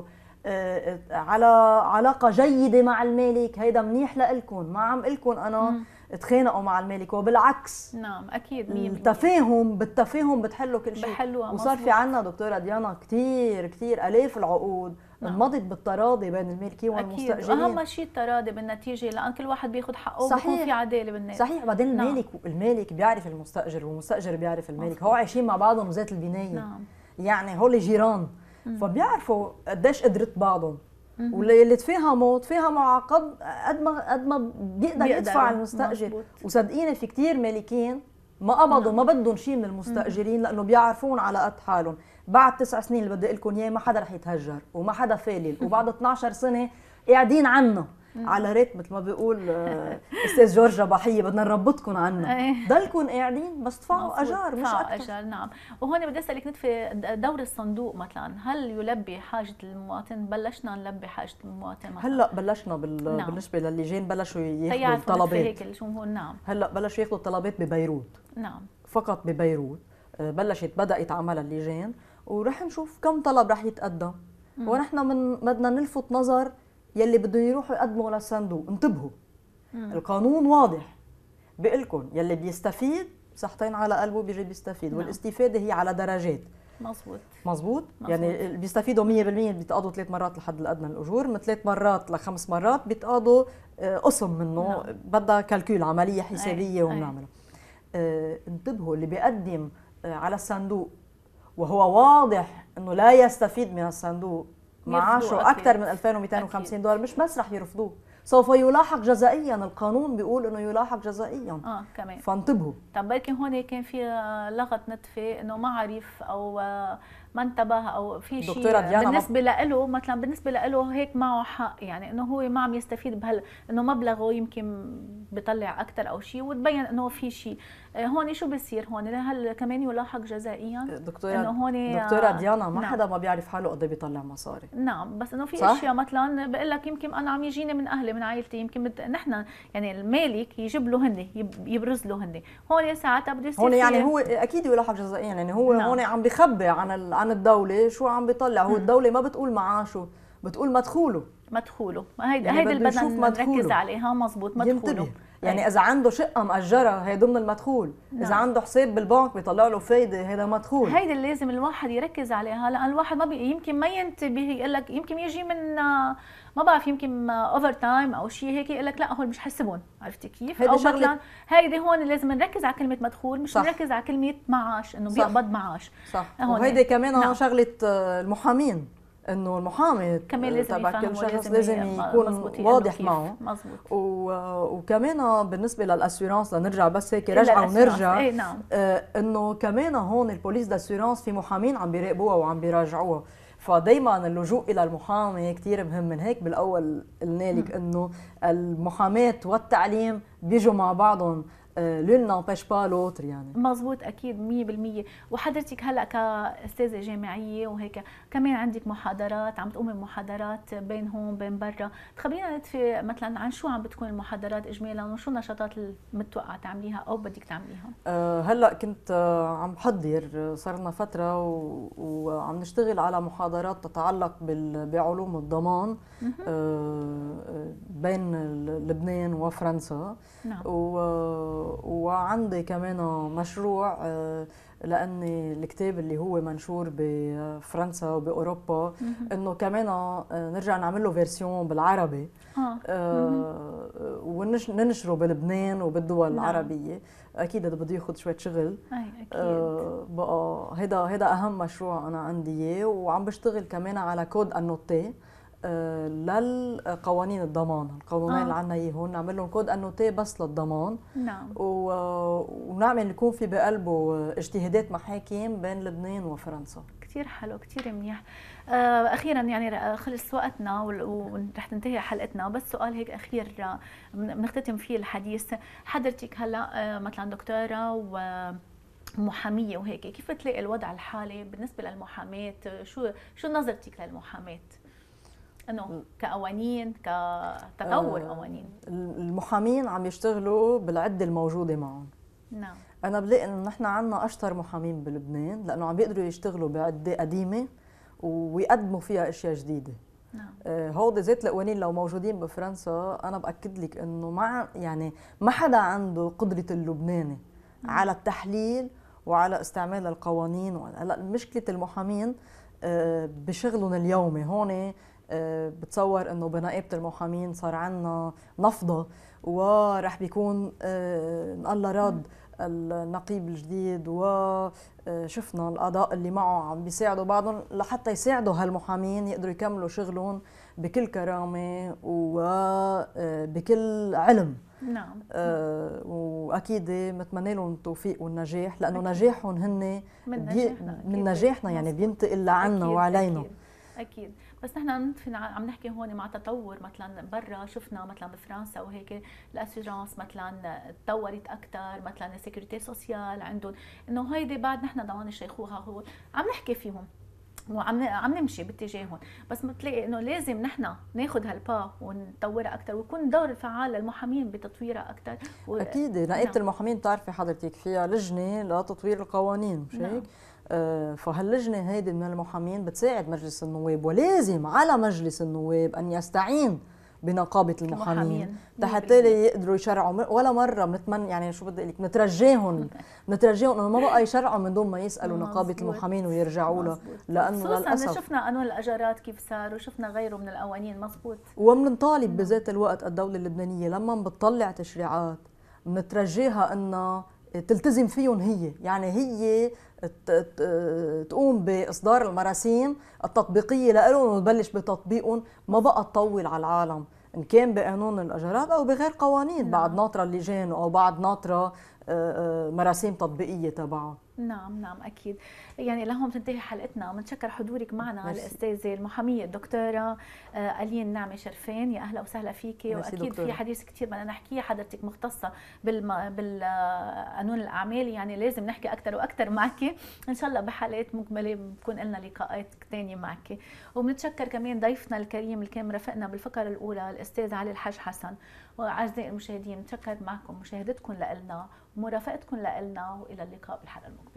على علاقه جيده مع المالك هيدا منيح لكم، ما عم لكم انا مم. تخانقوا مع المالك، وبالعكس. نعم اكيد مية بالمية. التفاهم بالتفاهم بتحلوا كل شيء. بحلوها. وصار في عنا دكتوره ديانا كثير كثير الاف العقود انمضت نعم. بالتراضي بين المالكين والمستاجرين. اهم شيء التراضي بالنتيجه، لان كل واحد بياخذ حقه وبيكون في عداله بالناس. صحيح. بعدين نعم. المالك المالك بيعرف المستاجر والمستاجر بيعرف المالك، هو عايشين مع بعضهم وذات البنايه. نعم. يعني هول جيران، مم. فبيعرفوا قديش قدرت بعضهم، واللي اللي تفاهموا تفاهموا على قد قد ما قد ما بيقدر يدفع المستاجر. مزبوط. وصدقيني في كثير مالكين ما قبضوا، ما بدهم شيء من المستاجرين لانه بيعرفون على قد حالهم. بعد تسع سنين اللي بدي اقول لكم اياه ما حدا رح يتهجر وما حدا فالل، وبعد اثنعش سنه قاعدين عنا على ريت مثل ما بيقول استاذ جورج رباحيه، بدنا نربطكم عنا، ضلكم قاعدين بس تدفعوا اجار مش اكثر. اجار. نعم. وهون بدي اسالك ندفي دور الصندوق مثلا، هل يلبي حاجه المواطن؟ بلشنا نلبي حاجه المواطن مثلا؟ هلا بلشنا بال... نعم. بالنسبه للجان بلشوا ياخذوا الطلبات هيك الجمهور. نعم. هلا بلشوا ياخذوا الطلبات ببيروت. نعم. فقط ببيروت بلشت بدات عملها اللجان، ورح نشوف كم طلب رح يتقدم. مم. ونحن من بدنا نلفت نظر يلي بدهم يروحوا يقدموا للصندوق، انتبهوا. مم. القانون واضح بيقول لكم يلي بيستفيد صحتين على قلبه بيجي بيستفيد. نعم. والاستفاده هي على درجات. مزبوط مزبوط. يعني اللي بيستفيدوا مية بالمية بيتقاضوا ثلاث مرات الحد الادنى الاجور، من ثلاث مرات لخمس مرات بيتقاضوا قسم منه. نعم. بدها كالكول، عمليه حسابيه وبنعملها. آه انتبهوا، اللي بيقدم آه على الصندوق وهو واضح انه لا يستفيد من الصندوق معاشه اكثر من ألفين ومئتين وخمسين دولار، مش بس رح يرفضوه، سوف يلاحق جزائيا. القانون بيقول انه يلاحق جزائيا. اه كمان. فانتبهوا. طب بركي هون كان في لغط نتفه انه ما عرف او ما انتبه او في شيء بالنسبه له، مثلا بالنسبه له هيك معه حق، يعني انه هو ما عم يستفيد بهال انه مبلغه يمكن بيطلع اكثر او شيء، وتبين انه في شيء هون. شو بصير هون؟ هل كمان يلاحق جزائيا؟ دكتوره انه هون دكتوره ديانا ما نعم. حدا ما بيعرف حاله قد ايه بيطلع مصاري. نعم. بس انه في اشياء مثلا بقول لك يمكن انا عم يجيني من اهلي من عائلتي، يمكن بد... نحن يعني المالك يجيب له هن يبرز له هن، هون ساعتها بده يصير هون يعني هو اكيد يلاحق جزائيا. يعني هو نعم. هون عم بخبي عن عن الدوله شو عم بيطلع. هو الدوله ما بتقول معاشه، بتقول مدخوله. مدخوله هيدا يعني هيدا اللي بدنا نركز عليها. مزبوط، مدخوله. يعني أي. اذا عنده شقه مأجره هي ضمن المدخول. نعم. اذا عنده حساب بالبنك بيطلع له فايده هذا مدخول. هيدا اللي لازم الواحد يركز عليها، لان الواحد ما بي... يمكن ما ينتبه، يقول لك يمكن يجي من ما بعرف يمكن اوفر تايم او شيء هيك، يقول لك لا هول مش حسبون. عرفتي كيف؟ او مثلا هيدي هون لازم نركز على كلمه مدخول، مش صح. نركز على كلمه معاش، انه بيقبض معاش. صح. وهيدي كمان نعم. شغله المحامين، انه المحامي كمان لازم تبع كل شخص لازم يكون واضح معه. مزبوط. وكمان بالنسبه للاسيورانس لنرجع بس هيك رجعه ونرجع. ايه نعم. آه انه كمان هون البوليس داسيورانس في محامين عم بيراقبوها وعم بيراجعوها، فدايما اللجوء الى المحامي كثير مهم. من هيك بالاول قلنا لك انه المحاماه والتعليم بيجوا مع بعضهم، لون نامبيش با لوتر يعني. مزبوط اكيد مية بالمية. وحضرتك هلا كاستاذه جامعيه وهيك كمان عندك محاضرات، عم تقومي بمحاضرات بين هون بين برا، تخبرينا نتفي مثلا عن شو عم بتكون المحاضرات اجمالا، وشو النشاطات المتوقعه تعمليها او بدك تعمليها؟ أه هلا كنت عم بحضر، صار لنا فتره و... وعم نشتغل على محاضرات تتعلق بال... بعلوم الضمان أه بين لبنان وفرنسا. نعم. و وعندي كمان مشروع آه لأن الكتاب اللي هو منشور بفرنسا وبأوروبا إنه كمان نرجع نعمل له فيرسيون بالعربي آه. آه وننشره بلبنان وبالدول نعم. العربية. أكيد هذا بده ياخذ شوية شغل. أي أكيد. آه بقى هيدا هيدا أهم مشروع أنا عندي إياه، وعم بشتغل كمان على كود أنوتي آه للقوانين الضمان، القوانين آه. اللي عندنا اياهم نعمل لهم كود انوتي بس للضمان. نعم. ونعمل يكون في بقلبه اجتهادات محاكم بين لبنان وفرنسا. كثير حلو، كثير منيح. آه اخيرا يعني خلص وقتنا ورح تنتهي حلقتنا، بس سؤال هيك اخير بنختتم فيه الحديث. حضرتك هلا آه مثلا دكتوره و محاميه وهيك، كيف بتلاقي الوضع الحالي بالنسبه للمحاماه؟ شو شو نظرتك للمحاماه؟ انه كقوانين، كتطور آه قوانين. المحامين عم يشتغلوا بالعده الموجوده معهم. نعم. انا بلاقي انه نحن عندنا اشطر محامين بلبنان لانه عم بيقدروا يشتغلوا بعده قديمه ويقدموا فيها اشياء جديده. نعم. آه هودي زيت القوانين لو موجودين بفرنسا انا باكد لك انه مع يعني ما حدا عنده قدره اللبناني نعم. على التحليل وعلى استعمال القوانين. هلا مشكله المحامين آه بشغلهم اليومي هون. أه بتصور انه بنقابه المحامين صار عندنا نفضه، ورح بيكون أه الله راد النقيب الجديد، وشفنا القضاء اللي معه عم بيساعدوا بعضهم لحتى يساعدوا هالمحامين يقدروا يكملوا شغلهم بكل كرامه وبكل علم. نعم. أه واكيد متمنى لهم التوفيق والنجاح، لانه أكيد. نجاحهم هن من نجاحنا, من نجاحنا يعني بينتقل لعنا وعلينا. أكيد. اكيد. بس نحن عم نحكي هون مع تطور مثلا برا، شفنا مثلا بفرنسا وهيك الاسيرانس مثلا تطورت اكثر، مثلا السيكوريتي سوسيال عندهم، انه هيدي بعد نحن ضمان الشيخوخه هو عم نحكي فيهم وعم عم نمشي باتجاههم، بس بتلاقي انه لازم نحن ناخذ هالبا ونطورها اكثر، ويكون دور الفعال للمحامين بتطويرها اكثر. و... اكيد نقابه نعم. المحامين بتعرفي حضرتك فيها لجنه لتطوير القوانين، مش هيك؟ نعم. آه فهاللجنه هيدي من المحامين بتساعد مجلس النواب، ولازم على مجلس النواب ان يستعين بنقابه المحامين لحتى يقدروا يشرعوا. ولا مره بنتمنى يعني شو بدي اقول لك بنترجاهم بنترجاهم انه ما بقى يشرعوا من دون ما يسالوا نقابه المحامين ويرجعوا لها، لانه للاسف شفنا قانون الاجارات كيف صار، وشفنا غيره من القوانين. مزبوط. وبنطالب بذات الوقت الدوله اللبنانيه لما بتطلع تشريعات بنترجاها انها تلتزم فيهم هي، يعني هي تقوم باصدار المراسيم التطبيقيه لهم وتبلش بتطبيقهم، ما بقى تطول على العالم ان كان بقانون الاجارات او بغير قوانين. نعم. بعد ناطره اللجان او بعد ناطره مراسيم تطبيقيه تبعها. نعم نعم اكيد. يعني لهم تنتهي حلقتنا، بنتشكر حضورك معنا الاستاذه المحاميه الدكتوره ألين نعمه شرفان. يا اهلا وسهلا فيكي. واكيد دكتورة. في حديث كثير بدنا نحكيه، حضرتك مختصه بالم... بالقانون الاعمال، يعني لازم نحكي اكثر واكثر معك ان شاء الله بحلقات مكمله، بكون لنا لقاءات ثانيه معك. وبنتشكر كمان ضيفنا الكريم اللي كان مرافقنا بالفقره الاولى الاستاذ علي الحاج حسن. واعزائي المشاهدين بنتشكر معكم مشاهدتكم لنا ومرافقتكم لنا، والى اللقاء بالحلقه المقبله.